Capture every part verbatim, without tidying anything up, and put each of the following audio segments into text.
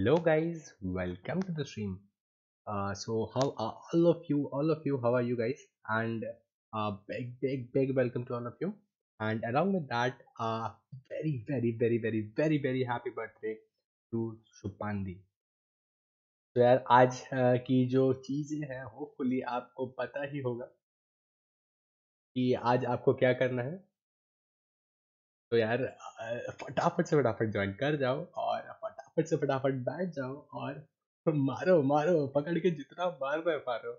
Hello guys, welcome to the stream. Uh, so how are all of you? All of you, how are you guys? And uh, big, big, big welcome to all of you. And along with that, uh, very, very, very, very, very, very happy birthday to Shubhandi. तो यार आज uh, की जो चीजें हैं, hopefully आपको पता ही होगा कि आज आपको क्या करना है. तो यार अ, फटाफट से फटाफट ज्वाइन कर जाओ और फटाफट से फटाफट बैठ जाओ और मारो मारो पकड़ के जितना मार रहे मारो.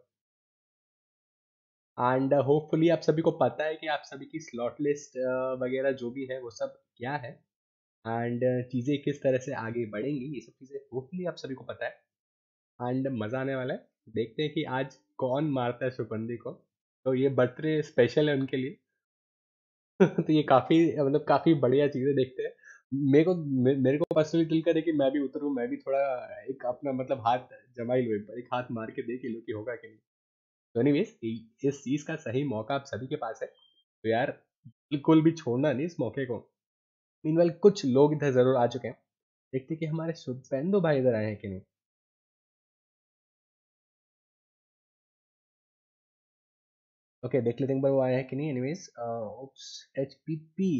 एंड होपफुली आप सभी को पता है कि आप सभी की स्लॉट लिस्ट वगैरह जो भी है वो सब क्या है एंड चीज़ें किस तरह से आगे बढ़ेंगी, ये सब चीज़ें होपफुली आप सभी को पता है एंड मज़ा आने वाला है. देखते हैं कि आज कौन मारता है शुभंदी को. तो ये बर्थडे स्पेशल है उनके लिए. तो ये काफ़ी मतलब काफ़ी बढ़िया चीज़ है. देखते हैं. मेरे को मे, मेरे को पर्सनली दिल करे कि मैं भी उतरूँ, मैं भी थोड़ा एक अपना मतलब हाथ जमा ही लूँ, एक बार एक हाथ मार के देख ही लूँ कि होगा कि नहीं. तो एनीवेज इस चीज़ का सही मौका आप सभी के पास है, तो यार बिल्कुल भी छोड़ना नहीं इस मौके को. मीनवाइल कुछ लोग इधर ज़रूर आ चुके हैं. देखते हैं कि हमारे शुभेंदु भाई इधर आए हैं कि नहीं. ओके देख लेते हैं एक बार वो आया है कि नहीं. Anyways oops H P P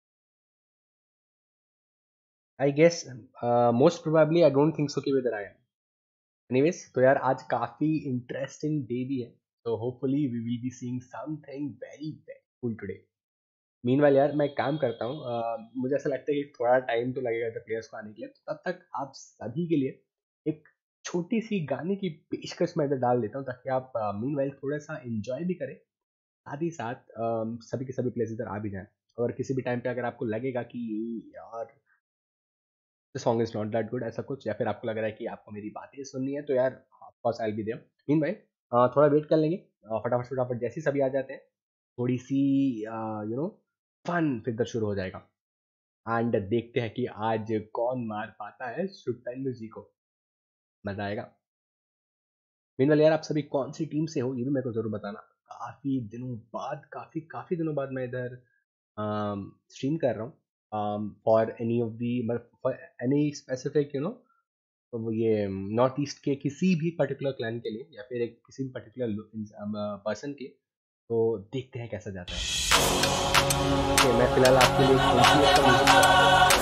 I guess most probably I don't think so कि वो इधर आए हैं. एनीवेज तो यार आज काफ़ी इंटरेस्टिंग डे भी है, तो hopefully we will be seeing something very very cool today. Meanwhile यार मैं एक काम करता हूँ, uh, मुझे ऐसा लगता है कि थोड़ा टाइम तो लगेगा इधर प्लेयर्स को आने के लिए, तो तब तक आप सभी के लिए एक छोटी सी गाने की पेशकश मैं इधर डाल देता हूँ ताकि आप मीनवाइल uh, थोड़ा सा एंजॉय भी करें, साथ ही साथ uh, सभी के सभी प्लेयर्स इधर आ भी जाएं. और किसी भी टाइम पे अगर आपको लगेगा कि यार the song is not that good ऐसा कुछ, या फिर आपको लग रहा है कि आपको मेरी बातें सुननी है, तो यार of course I will be there. Meanwhile थोड़ा वेट कर लेंगे. uh, फटाफट फटाफट जैसे ही सभी आ जाते हैं थोड़ी सी यू नो फन फिर इधर शुरू हो जाएगा. एंड देखते हैं कि आज कौन मार पाता है शुभेंदु जी को. मजा आएगा. मीनवाइल यार आप सभी कौन सी टीम से हो ये भी मेरे को जरूर बताना. काफी दिनों बाद काफी काफी दिनों बाद मैं इधर स्ट्रीम कर रहा हूँ for any of the for any specific you know ये नॉर्थ ईस्ट के किसी भी पर्टिकुलर क्लैन के लिए या फिर एक किसी भी पर्टिकुलर पर्सन के. तो देखते हैं कैसा जाता है. okay, मैं फिलहाल आपके लिए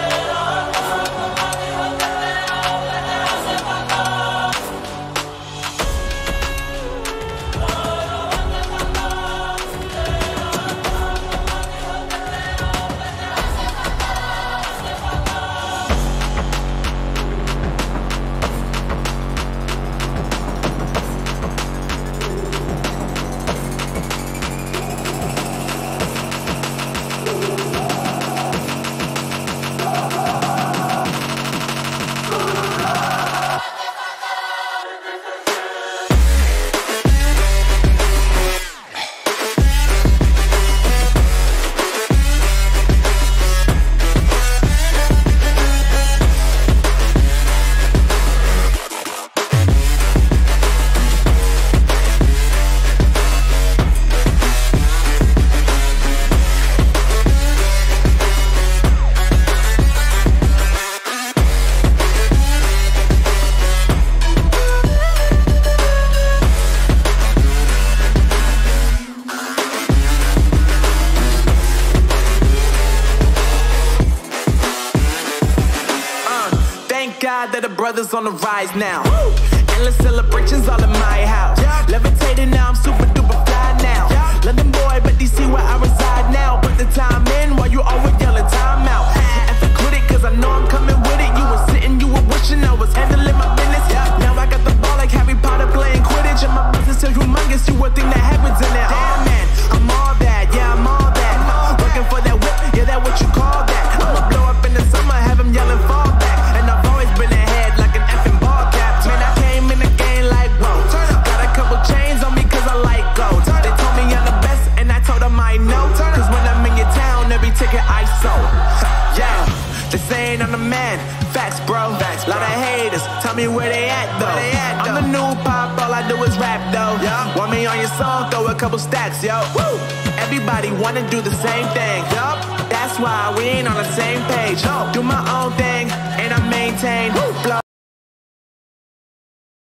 that the brothers on the rise now. Woo! Endless celebrations all in my house. Yeah. Levitating now, I'm super duper fly now. Yeah. London boy, but D C where I reside now. Put the time in while you always yelling time out. And for critic, cause I know I'm coming with it. You were sitting, you were wishing I was handling my business. Yeah. Now I got the ball like Harry Potter playing Quidditch. And my business is humongous, you would think that happens in there. Damn man, I'm all that, yeah I'm all that. Working for that whip, yeah that what you call that. I'ma blow up in the summer, have them yelling fall back. And I've always been ahead like an effing ball cap. Man, I came in the game like whoa. Got a couple chains on me cause I like gold. They told me I'm the best and I told them I know. Cause when I'm in your town, every ticket I sold. Yeah, they saying I'm the man. Facts bro, Facts, lot of haters. Tell me where they at though. They at, I'm the new pop, all I do is rap though. Yeah. Want me on your song, throw a couple stacks, yo. Woo! Everybody wanna do the same thing. Yup. That's why we ain't on the same page. No. Do my own thing and I maintain. Woo! Blow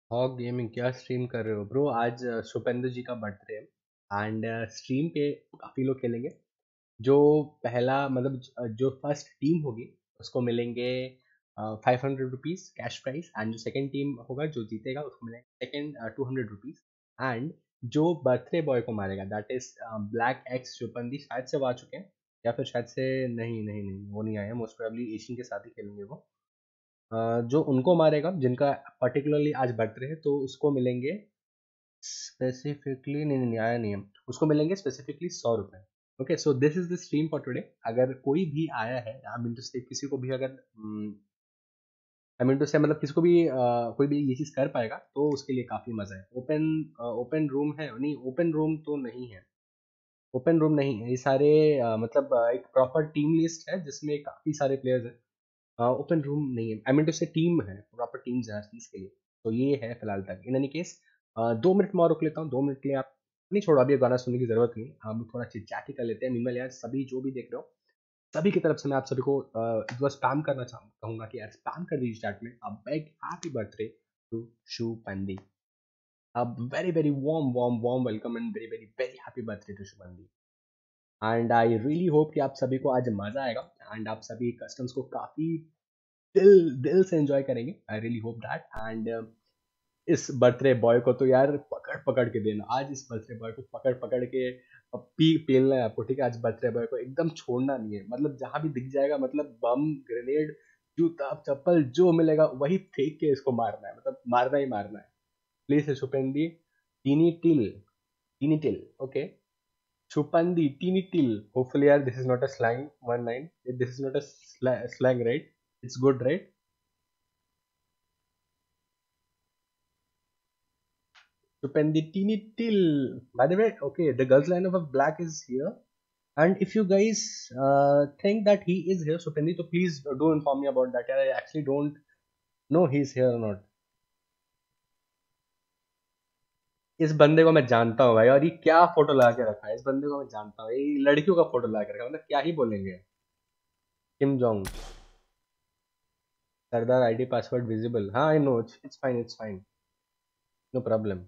Hawk gaming क्या stream कर रहे हो bro? आज अ, शुपेंद्र जी का birthday है and stream पे काफ़ी लोग खेलेंगे। जो पहला मतलब ज- जो फर्स्ट टीम होगी उसको मिलेंगे five hundred rupees cash price, and जो सेकंड टीम होगा जो जीतेगा उसको मिलेंगे second two hundred rupees. And जो बर्थडे बॉय को मारेगा that is black X Stupendi, शायद से वो आ चुके हैं या फिर शायद से नहीं नहीं नहीं वो नहीं आए हैं, मोस्ट प्रोबेबली एशियन के साथ ही खेलेंगे वो। अ, जो उनको मारेगा जिनका पर्टिकुलरली आज बर्थडे है तो उसको मिलेंगे स्पेसिफिकली, नहीं नहीं नहीं, आया नहीं है, उसको मिलेंगे स्पेसिफिकली सौ रुपए। Okay, so this is the stream for today. अगर कोई भी आया है आई मीन टू से किसी को भी अगर आई मीन टू से मतलब किसी को भी अ, कोई भी ये चीज़ कर पाएगा तो उसके लिए काफ़ी मज़ा है। ओपन ओपन रूम है नहीं, ओपन रूम तो नहीं है, ओपन रूम नहीं है ये सारे अ, मतलब अ, एक प्रॉपर टीम लिस्ट है जिसमें काफ़ी सारे प्लेयर्स हैं। ओपन रूम नहीं है, I mean to say team है, प्रॉपर टीम्स है हर चीज़ के लिए। तो ये है फिलहाल तक। इन एनी केस दो मिनट में और रुक लेता हूँ, दो मिनट के लिए आप नहीं छोड़ो, अभी ये गाना सुनने की ज़रूरत नहीं, हम लोग थोड़ा चिट चैट ही कर लेते हैं। मीनवाइल यार सभी जो भी देख रहे हो सभी की तरफ से मैं आप सभी को अ, एक बार स्पैम करना चाहूँ कहूँगा कि यार स्पैम कर दीजिए चैट में a big happy birthday to Stupendi. A very very warm warm warm welcome and very very very happy birthday to Stupendi. And I really hope कि आप सभी को आज मज़ा आएगा एंड आप सभी कस्टम्स को काफ़ी दिल दिल से एंजॉय करेंगे। I really hope that. And इस बर्थडे बॉय को तो यार पकड़ पकड़ के देना, आज इस बर्थडे बॉय को पकड़ पकड़ के पी पेलना है आपको, ठीक है? आज बर्थडे बॉय को एकदम छोड़ना नहीं है, मतलब जहां भी दिख जाएगा मतलब बम ग्रेनेड जूता चप्पल जो मिलेगा वही फेंक के इसको मारना है, मतलब मारना ही मारना है। Please Stupendi teeny till, teeny till, okay? Stupendi teeny till, hopefully यार this is not a slang one nine, this is not a slang right? It's good right? Stupendi teeny till. By the way, okay, the girls line of black is here. And if you guys uh, think that he is here, Stupendi, so please do inform me about that. I actually don't know he's here or not. इस बंदे को मैं जानता हूँ भाई, और ये क्या फोटो लगा के रखा है, इस बंदे को मैं जानता हूँ, ये लड़कियों का फोटो लगा के रखा है, मतलब क्या ही बोलेंगे। किम जोंग, सरदार आईडी पासवर्ड विजिबल, हाँ I know, it's fine it's fine, no problem.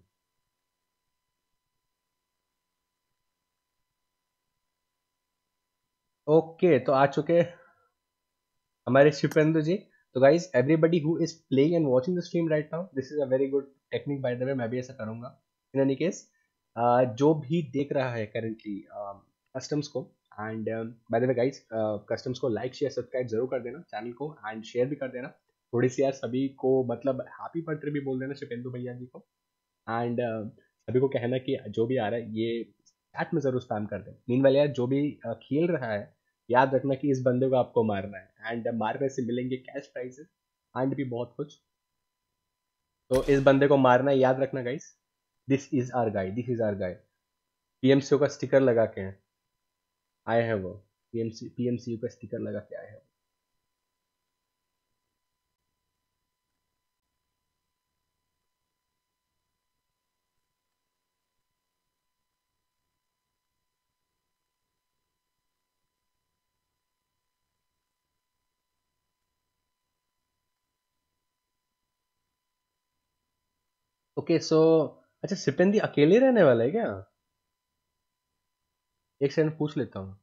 Okay, तो आ चुके हमारे शिपेंद्र जी। तो guys everybody who is playing and watching the stream right now, this is a very good technique by the way, मैं भी ऐसा करूंगा। इन एनी केस जो भी देख रहा है करेंटली कस्टम्स को, and by the way guys customs को लाइक शेयर सब्सक्राइब जरूर कर देना चैनल को, एंड शेयर भी कर देना थोड़ी सी यार, सभी को मतलब हैप्पी बर्थडे भी बोल देना शिपेंद्र भैया जी को। एंड सभी को कहना कि जो भी आ रहा है ये चैट में जरूर स्पैम कर दें। मीनवाइल यार जो भी uh, खेल रहा है याद रखना कि इस बंदे को आपको मारना है, एंड मारने से मिलेंगे कैश प्राइजेस एंड भी बहुत कुछ। तो इस बंदे को मारना है, याद रखना guys. This is our guy, this is our guy. PMCU का स्टिकर लगा के आए हैं वो, पीएमसी पीएमसीयू का स्टिकर लगा के आए हैं। ओके सो, अच्छा सिपेंदी अकेले रहने वाला है क्या? एक सेकंड पूछ लेता हूँ।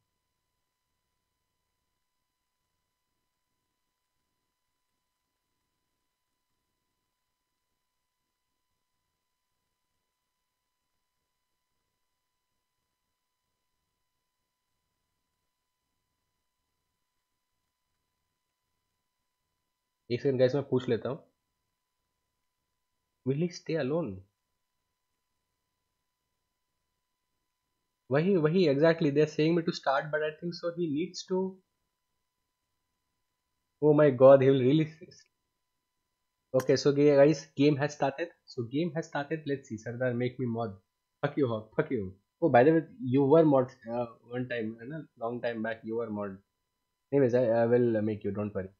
एक सेकंड गाइस मैं पूछ लेता हूँ। Will he stay alone? वही वही exactly they are saying me to start, but I think so he needs to. Oh my god, he will really. Okay, so guys, game has started. So game has started. Let's see. Sardar, make me mod. Fuck you, Hawk. Fuck you. Oh, by the way, you were mod uh, one time, uh, long time back. You were mod. Anyways, I, I will make you. Don't worry.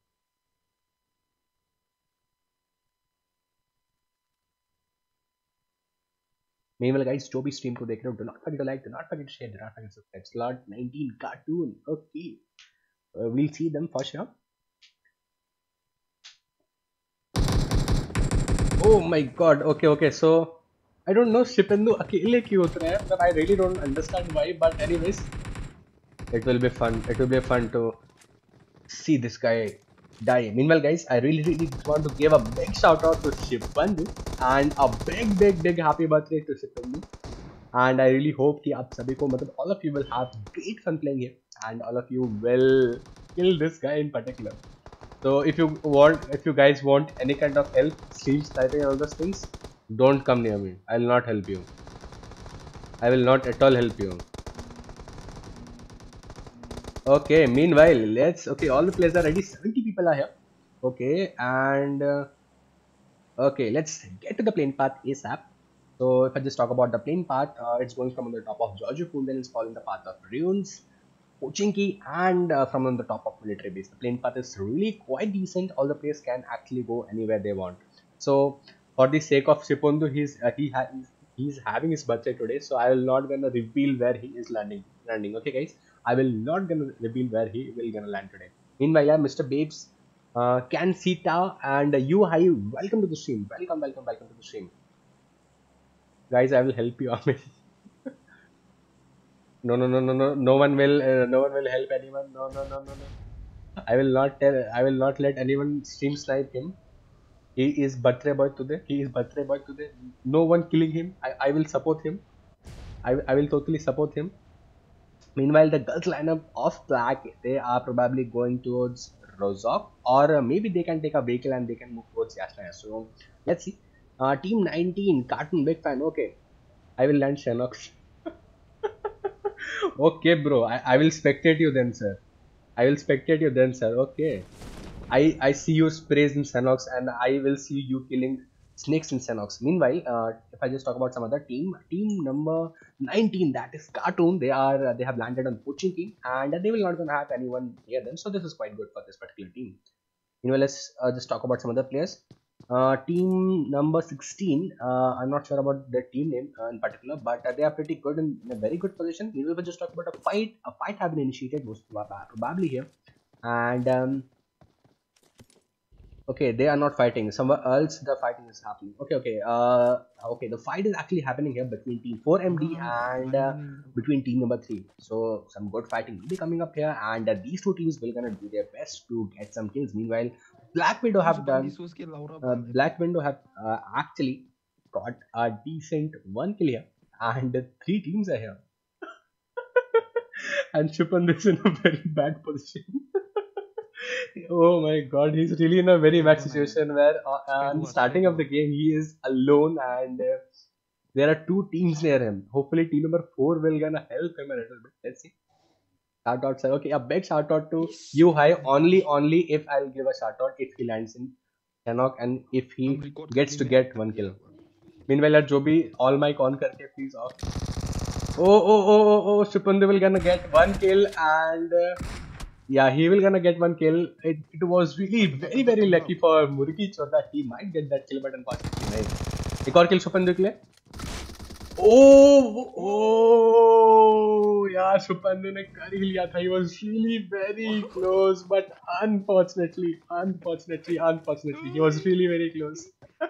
Meanwhile, guys, जो भी stream को देख रहे हो, do not forget to like, do not forget to share, do not forget to subscribe. Slot nineteen cartoon. Okay, uh, we'll see them for sure. Oh my god, okay, okay, so I don't know Shipendu अकेले क्यों उतरा है, but I really don't understand why, but anyways, it will be fun, it will be fun to see this guy die. Meanwhile guys, I really really want to give a big shout out to Shipendu and a big big big happy birthday to Shipendu. And I really hope कि आप सभी को मतलब all of you will have great fun playing here and all of you will kill this guy in particular. So if you want, if you guys want any kind of help, stream sniping and all those things, don't come near me. I will not help you. I will not at all help you. Okay, meanwhile, let's, okay, all the players are ready, seventy people are here. Okay, and uh, okay, let's get to the plane path ASAP. So if I just talk about the plane path, uh, it's going from on the top of Georgia Pool, then it's following the path of Ruins, Pochinki, and uh, from on the top of military base. The plane path is really quite decent. All the players can actually go anywhere they want. So for the sake of Shipendu, he's uh, he has he's having his birthday today, so I will not gonna reveal where he is landing. Landing, okay, guys. I will not gonna reveal where he will gonna land today. Meanwhile, yeah, Mister Babes, uh, Kansita, and uh, you, hi, welcome to the stream. Welcome, welcome, welcome to the stream. Guys, I will help you. I mean, no, no, no, no, no. No one will. Uh, no one will help anyone. No, no, no, no, no. I will not tell. I will not let anyone stream snipe him. He is birthday boy today. He is birthday boy today. No one killing him. I, I will support him. I, I will totally support him. Meanwhile, the girls lineup of Black, they are probably going towards Rozok, or uh, maybe they can take a vehicle and they can move towards Yashnaya. So let's see. Uh, team nineteen, Cartoon, big fan. Okay, I will land Shenox. Okay, bro. I, I will spectate you then, sir. I will spectate you then, sir. Okay. I, I see you sprays in Shenox, and I will see you killing snakes in Shenox. Meanwhile, uh, if I just talk about some other team, team number nineteen, that is Cartoon. They are uh, they have landed on Pochinki, and uh, they will not gonna have anyone near them. So this is quite good for this particular team. Meanwhile, let's uh, just talk about some other players. Uh, team number sixteen, uh, I'm not sure about their team name uh, in particular, but uh, they are pretty good in, in a very good position. We will just talk about a fight. A fight have been initiated, most probably here, and um, okay, they are not fighting. Somewhere else the fighting is happening. Okay, okay, uh, okay. The fight is actually happening here between Team four M D and uh, between Team number three. So some good fighting will be coming up here, and uh, these two teams will gonna do their best to get some kills. Meanwhile, Black Widow have done. Uh, Black Widow have uh, actually got a decent one kill here, and uh, three teams are here, and Shipendu is in a very bad position. Oh my god, he's really in a very bad situation where uh, uh, starting of the game he is alone, and uh, there are two teams near him. Hopefully team number four will gonna help him a little bit. Let's see. Shout out, sir. Okay, a big shout out to you, hi. Only, only if I'll give a shout out if he lands in Shenox and if he gets to get one kill. Meanwhile, at Joby, all mic on karke please off. Oh, oh, oh, oh, oh, Shipendu will gonna get one kill, and uh, yeah, he will gonna get one kill. It, it was really very very lucky for Murki Chor that he might get that kill, but unfortunately nahi. Ek aur kill Shipendu ke liye. Oh, oh, yeah, Shipendu ne kar hi liya tha. He was really very close, but unfortunately, unfortunately, unfortunately, he was really very close.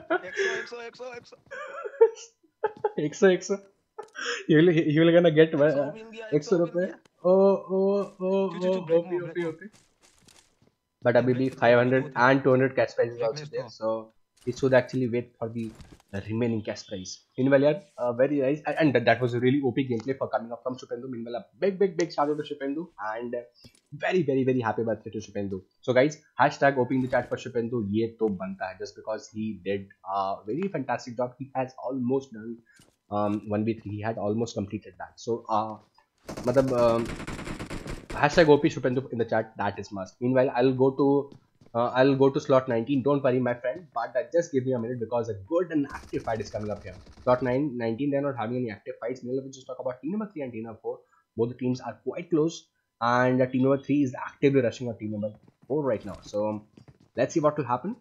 one hundred, one hundred. He will, he will gonna get one hundred rupees. Oh, oh, oh, oh, okay, okay, okay. But abhi bhi five hundred and two hundred cash prize is also there, so he should actually wait for the remaining cash prize. Meanwhile, yeah, uh, very nice, and that, that was a really O P gameplay for coming up from Shipendu. Meanwhile, a big, big, big shout out to Shipendu, and very, very, very happy birthday to Shipendu. So guys, hashtag opening the chat for Shipendu. Ye to banta hai, just because he did a very fantastic job. He has almost done um one v three. He had almost completed that. So uh, matlab, um, hashtag O P Shipendu in the chat. That is must. Meanwhile, I'll go to uh, I'll go to slot nineteen. Don't worry, my friend. But uh, just give me a minute because a good and active fight is coming up here. Slot nine, nineteen. They're not having any active fights. Meanwhile, we just talk about team number three and team number four. Both the teams are quite close, and uh, team number three is actively rushing on team number four right now. So let's see what will happen.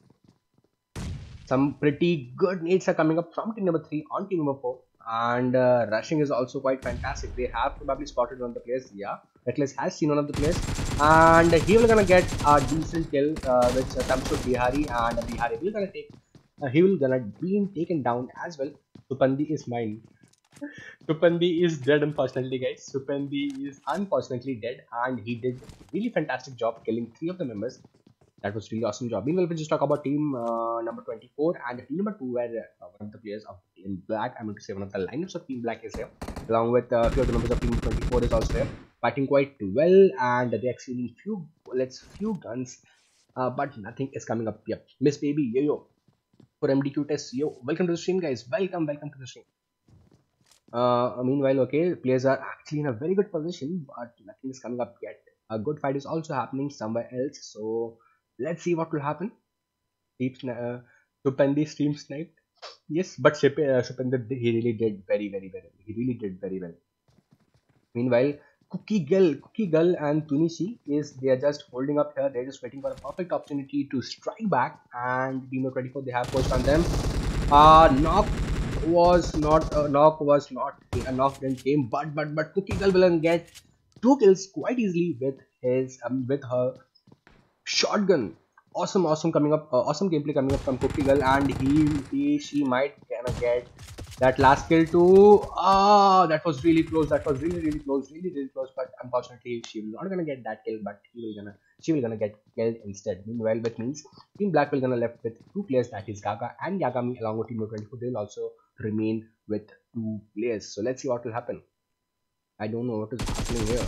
Some pretty good nades are coming up from team number three on team number four, and uh, rushing is also quite fantastic. They have probably spotted one of the players. Yeah, Atlas has seen one of the players, and he will gonna get a decent kill uh, with uh, Tamshu Bihari, and Bihari will gonna take Uh, he will gonna be taken down as well. Supandi is mine. Supandi is dead, unfortunately, guys. Supandi is unfortunately dead, and he did really fantastic job killing three of the members. That was really awesome job. Meanwhile, we just talk about team uh, number twenty-four and team number two, where uh, one of the players of Team Black, I'm going to say one of the lineups of Team Black is here, along with uh, a few of the members of Team twenty-four is also here, fighting quite well, and they're exchanging few bullets, few guns, uh, but nothing is coming up. Yep, Miss Baby, yo yo, for M D Q test, yo, welcome to the stream, guys. Welcome, welcome to the stream. Uh, meanwhile, okay, players are actually in a very good position, but nothing is coming up yet. A good fight is also happening somewhere else, so let's see what will happen. Deep uh, Supandi stream sniped. Yes, but Ship, uh, Shupender, he really did very, very, very well. He really did very well. Meanwhile, Cookie Gull, Cookie Gull and Tunishi is they are just holding up here. They're just waiting for a perfect opportunity to strike back. And Dino twenty-four, they have pushed on them. Uh knock was not a uh, knock was not a knock didn't came, but but but Cookie Gull will get two kills quite easily with his um, with her shotgun. Awesome, awesome coming up, uh, awesome gameplay coming up from Cookie Girl, and he, he, she might gonna get that last kill too. Ah, that was really close. That was really, really close, really, really close. But unfortunately, she will not gonna get that kill. But he will gonna, she will gonna get killed instead. Meanwhile, that means Team Black will gonna left with two players. That is Gaga and Yagami, along with Team twenty-four. They will also remain with two players. So let's see what will happen. I don't know what is happening here.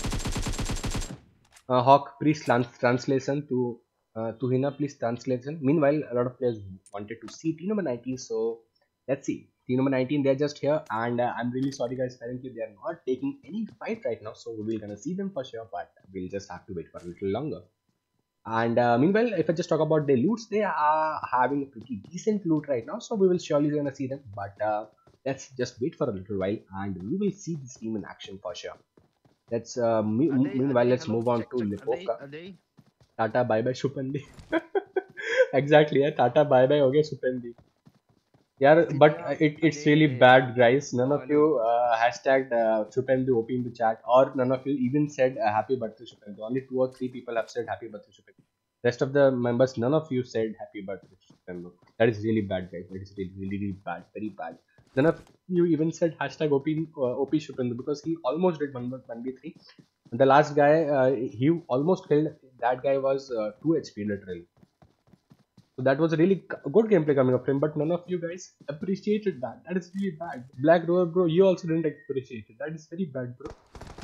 Uh, Hawk, please trans translation to uh, Tuhina, please translation. Meanwhile, a lot of players wanted to see team number nineteen, so let's see. Team number nineteen, they're just here, and uh, I'm really sorry, guys. Apparently, they are not taking any fight right now, so we're gonna see them for sure, but we'll just have to wait for a little longer. And uh, meanwhile, if I just talk about their loots, they are having a pretty decent loot right now, so we will surely gonna see them. But uh, let's just wait for a little while, and we will see this team in action for sure. Let's uh, me they, meanwhile let's hello, move on check, to check, Lipovka. Are they, are they? Tata bye bye Supandi. Exactly, yeah. Tata bye bye okay Supandi. Yeah, but uh, it, it's really bad, guys. None of you uh, hashtagged uh, Supandi O P in the chat, or none of you even said uh, happy birthday Supandi. Only two or three people have said happy birthday Supandi. Rest of the members, none of you said happy birthday Supandi. That is really bad, guys. That is really, really, really bad. Very bad. None of you even said hashtag O P, uh, O P Shupendra, because he almost did one v three. And the last guy, uh, he almost killed. That guy was uh, two H P literally. So that was a really good gameplay coming up from him, but none of you guys appreciated that. That is really bad. Black Rover, bro, you also didn't appreciate it. That is very bad, bro.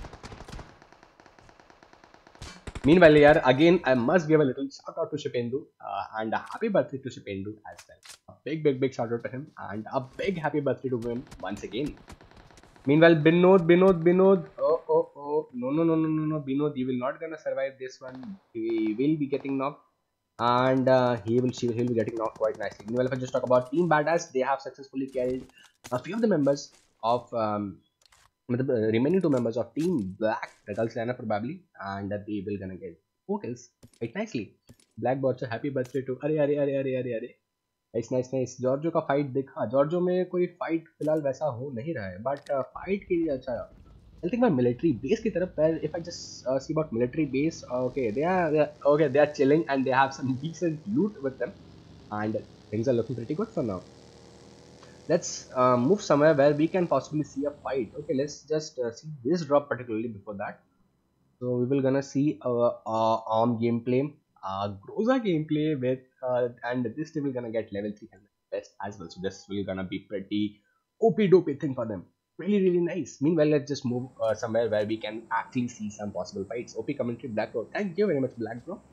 Meanwhile, here again, I must give a little shout out to Shipendu uh, and a happy birthday to Shipendu as well. A big, big, big shout out to him and a big happy birthday to him once again. Meanwhile, Binod, Binod, Binod, oh, oh, oh, no, no, no, no, no, no, Binod, you will not gonna survive this one. He will be getting knocked, and uh, he will, she will, he will be getting knocked quite nicely. Meanwhile, if I just talk about Team Badass, they have successfully killed a few of the members of. Um, the remaining two members of Team Black, Retal's lineup probably, and that they will gonna get four kills quite nicely. Black Botcher, happy birthday to अरे अरे अरे अरे अरे अरे nice nice nice. जॉर्जो का fight देखा. जॉर्जो में कोई फाइट फिलहाल वैसा हो नहीं रहा है, बट फाइट के लिए अच्छा है. I think my military base की तरफ, if I just uh, see about military base, okay, they are, they are okay, they are chilling and they have some decent loot with them, and things are looking pretty good for now. Let's uh, move somewhere where we can possibly see a fight. Okay, let's just uh, see this drop particularly before that. So we will gonna see a, a arm gameplay, a Groza gameplay with, uh, and this team will gonna get level three best as well. So this will gonna be pretty O P dopey thing for them. Really, really nice. Meanwhile, let's just move uh, somewhere where we can actually see some possible fights. O P commentary, Black Bro. Thank you very much, Black Bro.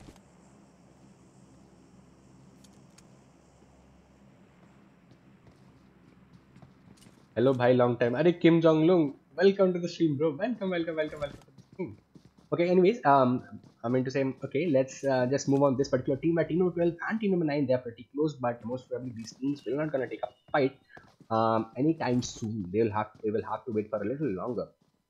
Hello, bhai, long time. Are Kim Jong Lung, welcome to the stream, bro. Welcome, welcome, welcome, welcome to the stream. Okay, anyways, um, I meant to say, okay, let's uh, just move on this particular team. At team number twelve and team number nine, they are pretty close, but most probably these teams will not gonna take a fight um anytime soon. They will have they will have to wait for a little longer.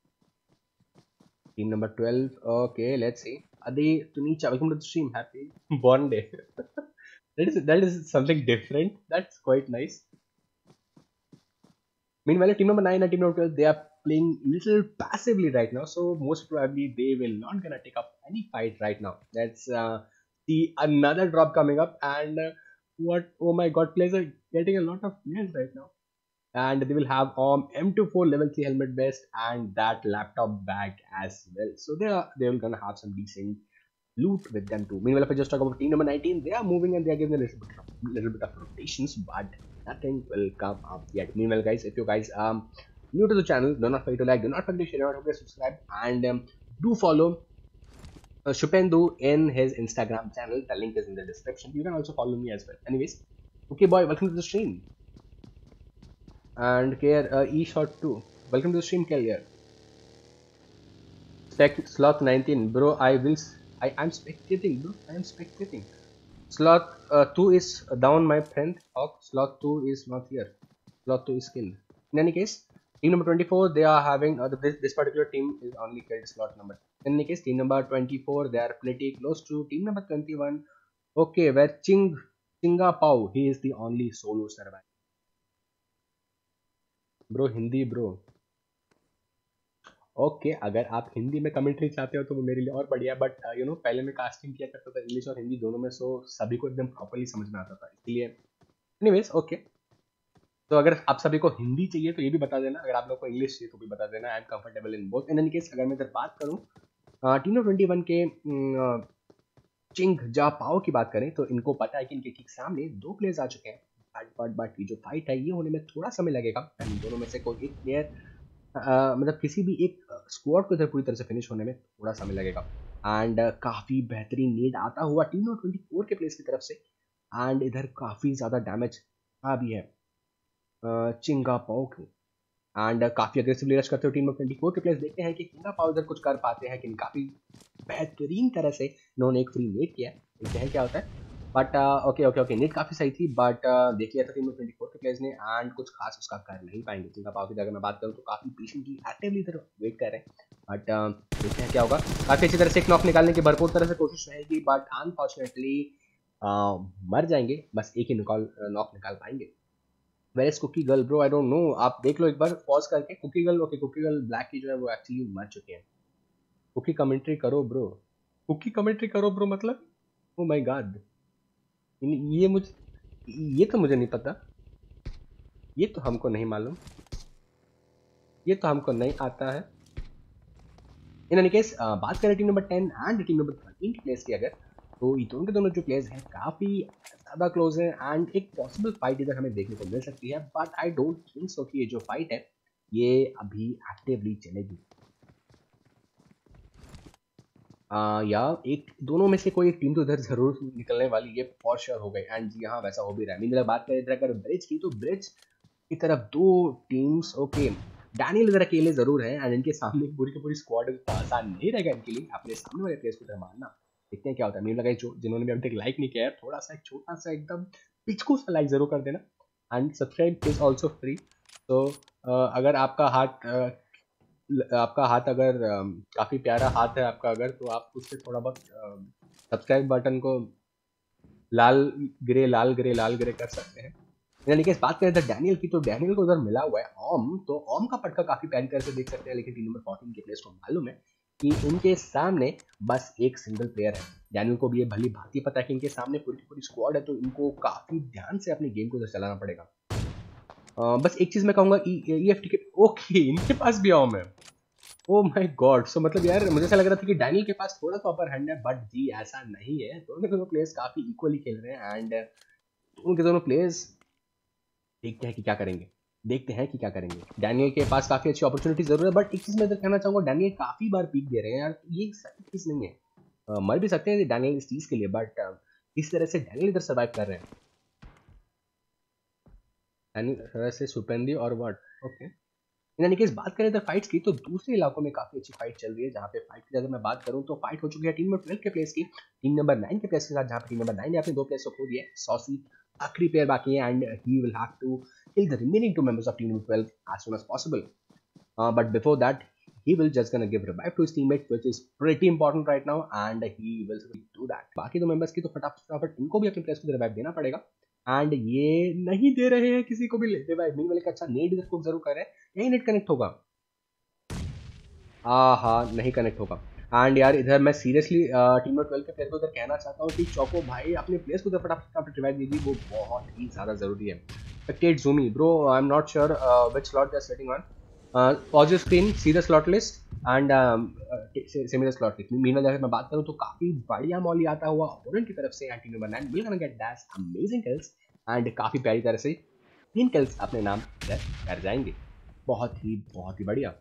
Team number twelve. Okay, let's see. Ade Tunicha, welcome to the stream. Happy born day. that is that is something different. That's quite nice. Meanwhile, team number nine and team number twelve, they are playing little passively right now, so most probably they will not gonna take up any fight right now. Let's uh, see another drop coming up, and uh, What? Oh my God, players are getting a lot of players right now. And they will have um, M twenty-four level three helmet vest and that laptop bag as well. So they are they will gonna have some decent loot with them too. Meanwhile, if I just talk about team number nineteen, they are moving and they are giving a little bit of, little bit of rotations, but nothing will come up yet. Meanwhile, guys, if you guys um new to the channel, do not forget to like, do not forget to share, do not forget to subscribe, and um, do follow uh, Shupendu in his Instagram channel. The link is in the description. You can also follow me as well. Anyways, okay, boy, welcome to the stream. And K R uh, E shot two. Welcome to the stream, Kelly. Spec Sloth nineteen, bro. I will. I am spectating, bro. I am spectating. Sloth uh, two is down, my friend. Hawk. Sloth two is not here. Sloth two is killed. In any case, team number twenty-four, they are having uh, this, this particular team is only killed slot number. In any case, team number twenty-four, they are pretty close to team number twenty-one. Okay, where Ching Chinga Pao, he is the only solo survivor. Bro, Hindi, bro. Okay okay, अगर आप हिंदी में commentary चाहते हो तो वो मेरे लिए और बढ़िया, बट यू नो पहले मैं कास्टिंग किया करता था इंग्लिश और हिंदी दोनों में, सो सभी को एकदम प्रॉपर्ली समझ में आता था, इसलिए एनीवेज ओके। तो अगर आप सभी को हिंदी चाहिए तो ये भी बता देना, अगर आप लोग को इंग्लिश चाहिए तो भी बता देना। I am comfortable in both. In any case, अगर मैं इधर बात करूँ टीम नंबर ट्वेंटी वन के चिंग जा पाओ की बात करें तो इनको पता है कि इनके ठीक सामने दो प्लेयर्स आ चुके हैं, बट बट बट ये जो फाइट है ये होने में थोड़ा समय लगेगा। इन दोनों में से कोई एक प्लेयर Uh, मतलब किसी भी एक स्क्वाड को इधर पूरी तरह से फिनिश होने में थोड़ा समय लगेगा। एंड uh, काफ़ी बेहतरीन नीड आता हुआ टीम नंबर ट्वेंटी फोर के प्लेस की तरफ से, एंड इधर काफ़ी ज़्यादा डैमेज आ भी है uh, चिंगा पाओ को, एंड uh, काफ़ी अग्रेसिवली रश करते हुए टीम नंबर ट्वेंटी फोर के प्लेस। देखते हैं कि चिंगा पाओ इधर कुछ कर पाते हैं कि काफ़ी बेहतरीन तरह से इन्होंने एक फ्री नीड किया। देखते हैं क्या होता है, but okay okay okay nade काफ़ी सही थी, बट uh, देख लिया था टीम ट्वेंटी फोर के प्लेयर्स ने, एंड कुछ खास उसका कर नहीं पाएंगे। चिंगा पाओ की अगर मैं बात करूँ तो काफ़ी पेशेंटली एक्टिवली इधर वेट कर रहे हैं, बट uh, देखते हैं क्या होगा। काफ़ी अच्छी तरह से एक नॉक निकालने की भरपूर तरह से कोशिश रहेगी, बट अनफॉर्चुनेटली uh, मर जाएंगे, बस एक ही निकाल नॉक निकाल पाएंगे। Where is cookie girl bro, I don't know, आप देख लो एक बार पॉज करके। Cookie girl, okay cookie girl black की जो है वो एक्चुअली मर चुके हैं। कुकी कमेंट्री करो ब्रो, कुकी कमेंट्री करो ब्रो, मतलब ओ माय गॉड, ये मुझे ये तो मुझे नहीं पता, ये तो हमको नहीं मालूम, ये तो हमको नहीं आता है। इन एनी केस, बात करें team number ten and team number thirteen के प्लेयर्स की अगर, तो ये दोनों के दोनों जो प्लेयर्स हैं काफ़ी ज़्यादा क्लोज हैं, एंड एक पॉसिबल फाइट इधर हमें देखने को मिल सकती है, but I don't think so कि ये जो फाइट है ये अभी एक्टिवली चलेगी। आ, या एक दोनों में से कोई एक टीम तो इधर जरूर निकलने वाली, ये फॉर श्योर हो गई, एंड जी हाँ वैसा हो भी रहा है। मीन बात करें इधर अगर ब्रिज की, तो ब्रिज की तरफ दो टीम्स, ओके डैनियल इधर अकेले जरूर है, एंड इनके सामने पूरी की पूरी स्क्वाड आसान नहीं रहेगा इनके लिए अपने सामने वाले प्लेयर्स को इधर मारना। देखते हैं क्या होता है। मीन लगा जो जिन्होंने भी अभी तक लाइक नहीं किया है, थोड़ा सा एक छोटा सा एकदम पिचकू सा लाइक जरूर कर देना, and subscribe is also free. तो अगर आपका हाथ आपका हाथ अगर काफ़ी प्यारा हाथ है आपका अगर, तो आप उससे थोड़ा बहुत सब्सक्राइब बटन को लाल ग्रे लाल ग्रे लाल ग्रे कर सकते हैं। यानी कि इस बात करें इधर डैनियल की, तो डैनियल को उधर मिला हुआ है ओम, तो ओम का पटका काफ़ी प्यारी तरह से देख सकते हैं, लेकिन टीम नंबर फोर्टीन के प्लेयर्स को मालूम है कि इनके सामने बस एक सिंगल प्लेयर है। डैनियल को भी ये भली भांति पता है कि इनके सामने पूरी पूरी स्क्वाड है, तो इनको काफ़ी ध्यान से अपने गेम को उधर चलाना पड़ेगा। Uh, बस एक चीज मैं कहूंगा, ई एफ टी के ओके इनके पास भी ओम है। ओ माय गॉड, सो मतलब यार मुझे ऐसा लग रहा था कि डैनियल के पास थोड़ा सा अपर हैंड है, बट जी ऐसा नहीं है। दोनों के दोनों प्लेयर्स काफी इक्वली खेल रहे हैं, एंड उनके दोनों प्लेयर्स देखते हैं कि क्या करेंगे, देखते हैं कि क्या करेंगे। डैनियल के पास काफी अच्छी अपॉर्चुनिटी जरूर है, बट एक चीज मैं इधर कहना चाहूंगा, डैनियल काफी बार पीक दे रहे हैं यार, ये सही चीज नहीं है। uh, मर भी सकते हैं डैनियल इस चीज के लिए, बट uh, इस तरह से डैनियल इधर सर्वाइव कर रहे हैं। से सुपेंदी और व्हाट ओके। यानी कि इस बात करें इधर फाइट्स की, तो दूसरे इलाकों में काफी अच्छी फाइट चल रही है, जहाँ पे फाइट की अगर मैं बात करूँ तो फाइट हो चुकी है टीम नंबर ट्वेल्व के प्लेस की टीम नंबर नाइन के प्लेस के साथ, जहाँ पे टीम नंबर नाइन ने अपने दो प्लेस को खो दिया। सॉसी आखिरी प्लेयर बाकी है, and he will have to kill the remaining two members of team number twelve as soon as possible, but before that he will just gonna give revive to his teammates, which is pretty important right now, and he will do that. बाकी दो members की तो फटाफट फटाफट इनको भी अपने place को रिवाइव देना पड़ेगा, एंड ये नहीं दे रहे हैं किसी को भी रिवाइव। मीन वाले का अच्छा नेट इधर जरूर कर रहे हैं, यही नेट कनेक्ट होगा, हाँ हाँ नहीं कनेक्ट होगा। एंड यार इधर मैं सीरियसली टीम नंबर ट्वेल्व के प्लेयर को उधर कहना चाहता हूँ कि चौको भाई अपने प्लेयर्स को उधर फटाफट फटाफट रिवाइव दीजिए, वो बहुत ही ज़्यादा ज़रूरी है। Spectate Zoomie bro, I am not sure which slot they are setting on, pause your screen, see the slot list and same the slot list. Meanwhile अगर मैं बात करूँ तो काफ़ी बढ़िया मॉली आता हुआ ओपोनेंट की तरफ से and team number nine will gonna get that amazing kills and काफ़ी प्यारी तरह से तीन किल्स अपने नाम कर जाएंगे। बहुत ही बहुत ही बढ़िया।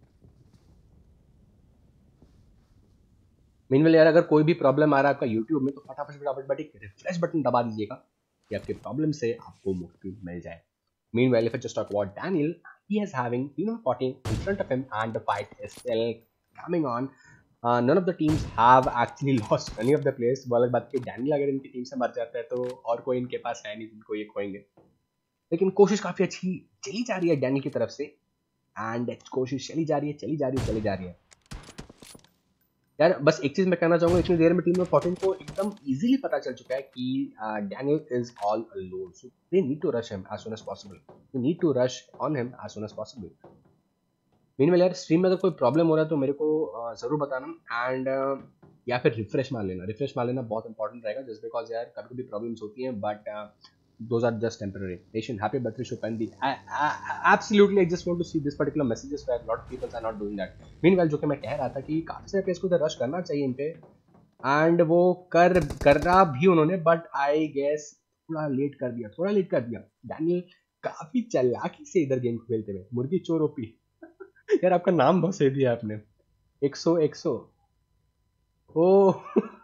मीनवेल यार अगर कोई भी प्रॉब्लम आ रहा है आपका यूट्यूब में तो फटाफट फटाफट बट एक रिफ्रेश बटन दबा दीजिएगा कि आपके प्रॉब्लम से आपको मुक्ति मिल जाए। Meanwhile, if I just talk about Daniel, he is having team number fourteen in front of him and the fight is still coming on. Uh, none of the teams have actually lost any of the players. वो अलग बात कि Daniel अगर इनकी team से मर जाता है तो और कोई इनके पास है नहीं जिनको ये खोएंगे, लेकिन कोशिश काफ़ी अच्छी चली जा रही है डैनियल की तरफ से एंड कोशिश चली जा रही है चली जा रही है चली जा रही है। यार बस एक चीज़ मैं कहना चाहूँगा, इतनी देर में टीम नंबर फोर्टीन को एकदम इजीली पता चल चुका है कि Daniel is all alone, so they need to rush him as soon as possible, they need to rush on him as soon as possible. Meanwhile यार स्ट्रीम में अगर कोई प्रॉब्लम हो रहा है तो मेरे को uh, ज़रूर बताना एंड uh, या फिर रिफ्रेश मार लेना, रिफ्रेश मार लेना बहुत इंपॉर्टेंट रहेगा जस्ट बिकॉज यार कभी कभी प्रॉब्लम्स होती हैं but those are just temporary. Nation, happy birthday Shupandi. I, I, absolutely, I just want to see this particular messages where a lot of people are not doing that. Meanwhile, जो कि मैं कह रहा था कि काफी सारे प्लेयर्स को इधर रश करना चाहिए इन पे एंड वो कर करना भी उन्होंने, बट आई गेस थोड़ा लेट कर दिया थोड़ा लेट कर दिया। डैनियल काफी चालाकी से इधर गेम को खेलते हुए, मुर्गी चोर ओपी यार आपका नाम बहुत सही दिया आपने, एक सौ एक सौ ओ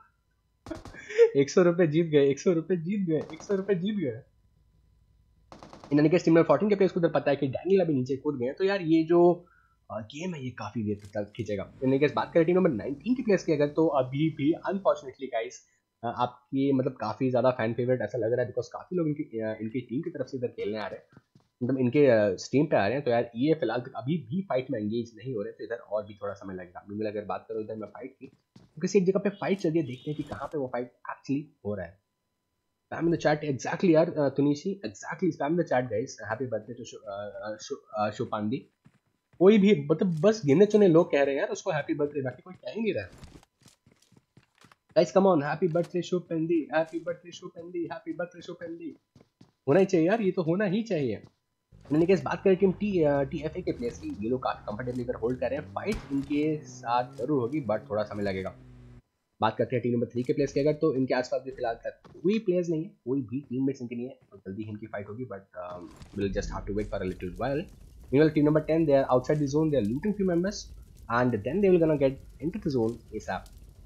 एक सौ रुपए जीत गए, एक सौ रुपए जीत गए, एक सौ रुपए जीत गए। इन यानी कि टीम नंबर फोर्टीन के प्लेयर्स को उधर पता है कि डैनियल अभी नीचे कूद गए, तो यार ये जो गेम है ये काफी देर तक खींचेगा। यानी कि बात करें टीम नंबर नाइनटीन के प्लेयर्स की अगर, तो अभी भी अनफॉर्चुनेटली गाइस आपकी मतलब काफी ज्यादा फैन फेवरेट ऐसा लग रहा है बिकॉज काफी लोग इनकी इनकी टीम की तरफ से इधर खेलने आ रहे हैं, मतलब इनके स्टीम पे आ रहे हैं। तो यार ये फिलहाल तक अभी भी फाइट में एंगेज नहीं हो रहे, तो इधर और भी थोड़ा समय लगेगा। मैं अगर बात करूँ इधर मैं फाइट की तो किसी एक जगह पे फाइट चल रही है, देखते हैं कि कहाँ पे वो फाइट एक्चुअली हो रहा है। Spam in the chat exactly यार तुनिशी, exactly spam in the chat guys. Happy birthday to Shupandi. कोई भी मतलब बस गिने चुने लोग कह रहे हैं यार उसको हैप्पी बर्थडे, बाकी कोई कह ही नहीं रहा। Guys come on, happy birthday Shupandi, happy birthday Shupandi, happy birthday Shupandi. होना ही चाहिए यार, ये तो होना ही चाहिए। मैंने केस बात करें team T T F A के प्लेयर्स की, ये लोग काफी कंफर्टेबली इधर होल्ड कर रहे हैं, फाइट इनके साथ जरूर होगी बट थोड़ा समय लगेगा। बात करते हैं टीम नंबर थ्री के प्लेयर्स की अगर, तो इनके आसपास भी फिलहाल तक कोई प्लेयर्स नहीं है, कोई भी टीममेट्स इनके नहीं है, तो जल्दी इनकी फाइट होगी but will just have to wait for a little while. Meanwhile team number ten they are outside the zone, they are looting few members and then they will gonna get into the zone ASAP.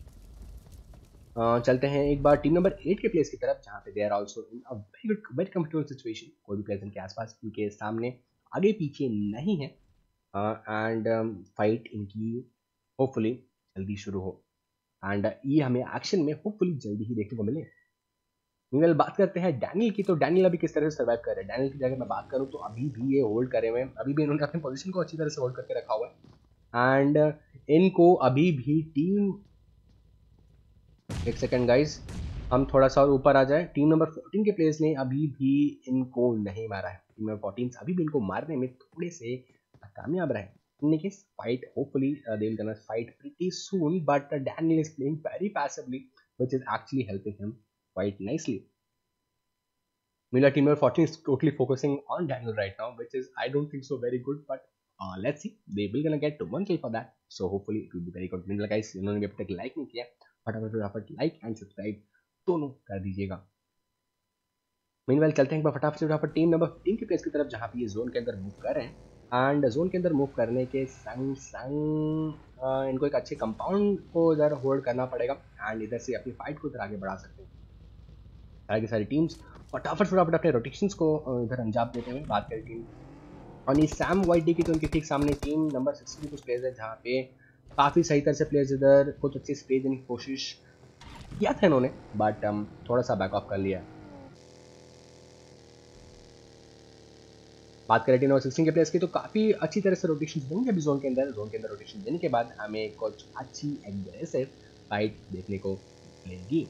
चलते हैं एक बार team number eight के players की तरफ, जहां पे they are also in a very good very comfortable situation, कोई भी प्लेयर्स इनके आसपास इनके सामने आगे पीछे नहीं है एंड फाइट इनकी होपफुली जल्दी शुरू हो एंड ये हमें एक्शन में होपफुली जल्दी ही देखने को मिले। मीनवाइल बात करते हैं डैनियल की, तो डैनियल अभी किस तरह से सर्वाइव कर रहे हैं। डैनियल की जगह मैं बात करूं तो अभी भी ये होल्ड करे हुए हैं, अभी भी इन्होंने अपनी पोजीशन को अच्छी तरह से होल्ड करके रखा हुआ है एंड इनको अभी भी टीम, एक सेकेंड गाइज हम थोड़ा सा और ऊपर आ जाए, टीम नंबर फोर्टीन के प्लेयर्स ने अभी भी इनको नहीं मारा है। टीम नंबर फोर्टीन अभी भी इनको मारने में थोड़े से कामयाब रहे। In case fight, hopefully uh, they will gonna fight pretty soon, but uh, Daniel is playing very passively, which is actually helping him quite nicely. Meanwhile, team number fourteen is totally focusing on Daniel right now, which is I don't think so very good, but uh, let's see. They will gonna get one kill for that, so hopefully it will be very good. Meanwhile, guys, इन्होंने अभी तक like नहीं किया, फटाफट फटाफट like and subscribe दोनों कर दीजिएगा। Meanwhile, चलते हैं एक बार फटाफट से फटाफट टीम नंबर फिफ्टीन के प्लेस की तरफ, जहाँ पे ये जोन के अंदर मूव कर रहे हैं एंड जोन के अंदर मूव करने के संग संग इनको एक अच्छे कंपाउंड को इधर होल्ड करना पड़ेगा एंड इधर से अपनी फाइट को इधर आगे बढ़ा सकते हैं। सारी सारी टीम्स फटाफट फटाफट अपने रोटेशंस को इधर अंजाम देते हुए बात करें टीम और ये सैम वाइटी की, तो उनके ठीक सामने टीम नंबर सिक्सटी कुछ प्लेयर्स है, जहाँ पे काफ़ी सही तरह से प्लेयर्स इधर कुछ अच्छी स्पेस देने की कोशिश किया था इन्होंने, बट um, थोड़ा सा बैक ऑफ कर लिया। बात करें टीम नंबर सिक्सटीन के प्लेयर्स की, तो काफ़ी अच्छी तरह से रोटेशन देंगे अभी जोन के अंदर। जोन के अंदर रोटेशन देने के बाद हमें कुछ अच्छी एग्रेसिव फाइट देखने को मिलेगी।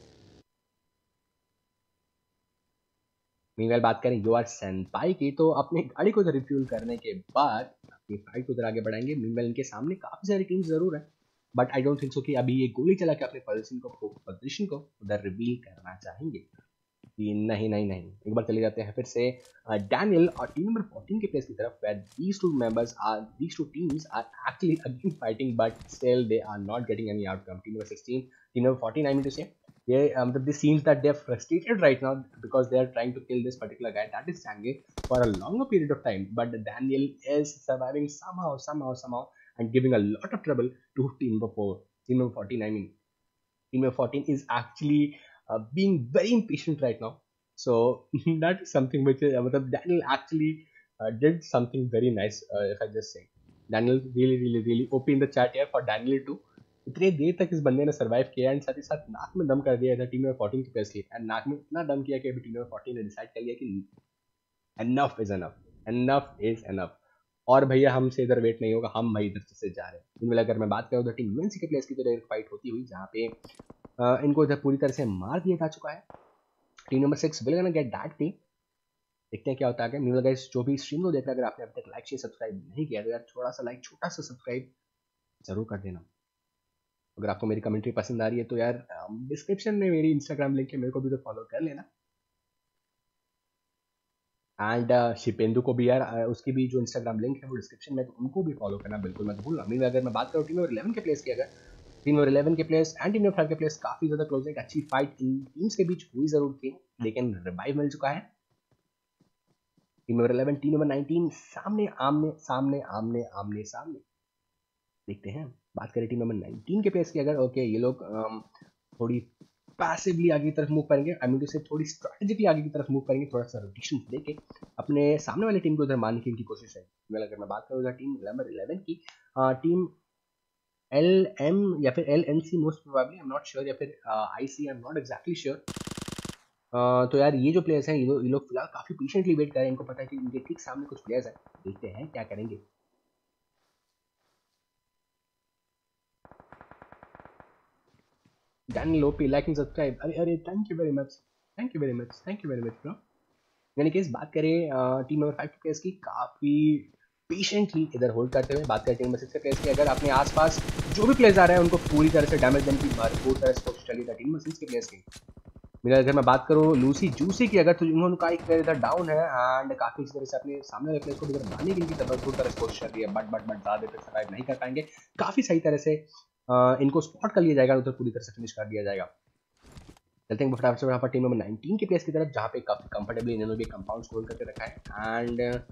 मीनवाइल बात करें यूआर सेनपाई की, तो अपनी गाड़ी को इधर रिफ्यूल करने के बाद अपनी फाइट को इधर आगे बढ़ाएंगे। मीनवाइल इनके सामने काफ़ी सारी टीम्स ज़रूर है but I don't think so कि अभी ये गोली चला के अपने पोजीशन को पोजीशन को उधर रिवील करना चाहेंगे कि नहीं नहीं नहीं। एक बार चले जाते हैं फिर से डैनियल और टीम नंबर फोर्टीन के प्लेस की तरफ, where these two members are these two teams are actually again fighting but still they are not getting any outcome. Team number sixteen, team number fourteen, I mean to say, yeah, um, this seems that they're frustrated right now because they are trying to kill this particular guy, that is Sange, for a longer period of time, but Daniel is surviving somehow somehow somehow and giving a lot of trouble to team number four, team number fourteen, I mean. Team number fourteen is actually uh, being very impatient right now. So that is something which is, uh, Daniel actually uh, did something very nice, uh, if I just say. Daniel really really really O P in the chat here for Daniel too. इतने देर तक इस बंदे ने survive किया and साथ ही साथ नाक में दम कर दिया था टीम नंबर फोर्टीन के प्लेस लिए, एंड नाक में इतना दम किया कि अभी टीम नंबर फोर्टीन ने डिसाइड कर लिया कि enough is enough, enough is enough, और भैया हमसे इधर वेट नहीं होगा, हम भाई इधर से जा रहे हैं। इनमें अगर मैं बात करूँ तो टीम यूएनसी के प्लेस की तरह एक फाइट होती हुई जहाँ पे आ, इनको इधर पूरी तरह से मार दिया जा चुका है। Team number six will gonna get that team. देखते हैं क्या होता है। मीनवाइल गाइस जो भी स्ट्रीम को देख रहे हैं, अगर आपने अभी तक लाइक शेयर सब्सक्राइब नहीं किया तो यार थोड़ा सा लाइक, छोटा सा सब्सक्राइब जरूर कर देना। अगर आपको मेरी कमेंट्री पसंद आ रही है तो यार डिस्क्रिप्शन में मेरी इंस्टाग्राम लिंक है, मेरे को भी तो फॉलो कर लेना। एंड शिपेंदु को भी यार uh, उसकी भी जो इंस्टाग्राम लिंक है वो डिस्क्रिप्शन में, तो उनको भी फॉलो करना बिल्कुल मत भूलना। मीनवाइल अगर मैं बात करूँ टीम नंबर इलेवन के प्लेस की, अगर टीम नंबर इलेवन के place and team number five के प्लेस काफी ज्यादा क्लोज है। एक अच्छी फाइट इन टीम्स के बीच हुई जरूर थी, लेकिन रिवाइव मिल चुका है। Team number eleven team number nineteen सामने आमने सामने आमने आमने सामने। देखते हैं, बात करें टीम नंबर नाइनटीन के प्लेस की अगर, ओके ये लोग थोड़ी पैसिवली आगे की तरफ मूव करेंगे, आई मीन टू से थोड़ी स्ट्रेटेजिकली आगे की तरफ मूव करेंगे, थोड़ा सा रोटेशन देके अपने सामने वाली टीम को उधर मारने की इनकी कोशिश है। अगर मैं बात करूँ टीम नंबर इलेवन की, टीम एल एम या फिर L N C most probably, I am not sure, या फिर I C, I am not exactly sure. तो यार ये जो प्लेयर्स हैं ये लोग ये लोग फिलहाल काफी पेशेंटली वेट कर रहे हैं, इनको पता है कि इनके ठीक सामने कुछ प्लेयर्स हैं, देखते हैं क्या करेंगे। डैनियल ओपी लाइकिंग सब्सक्राइब, अरे अरे thank you very much, thank you very much, thank you very much bro. यानी कि इस बात करें टीम नंबर फाइव के प्लेयर्स की, काफी पेशेंटली इधर होल्ड करते हुए। बात करें टीम नंबर सिक्स के प्लेयर्स की, अगर अपने आसपास जो भी प्लेयर्स आ रहे हैं उनको पूरी तरह से डैमेज देने की भरपूर तरह से कोशिश चली था टीम नंबर सिक्स के प्लेयर्स की। मेरा अगर मैं बात करूँ लूसी जूसी की, अगर तो उन्होंने का एक प्लेयर इधर डाउन है एंड काफी इस तरह से अपने सामने वाले प्लेयर को इधर मारने की इनकी भरपूर तरह से कोशिश कर रही है, बट बट बट ज़्यादा देर सर्वाइव नहीं कर पाएंगे। काफी सही तरह से आ, इनको स्पॉट कर लिया जाएगा, उधर पूरी तरह से फिनिश कर दिया जाएगा। चलते हैं फटाफट से यहाँ पर टीम नंबर नाइनटीन के प्लेस की तरफ, जहाँ पे काफी कंफर्टेबली इन्होंने भी कंपाउंड स्कोर करके रखा है एंड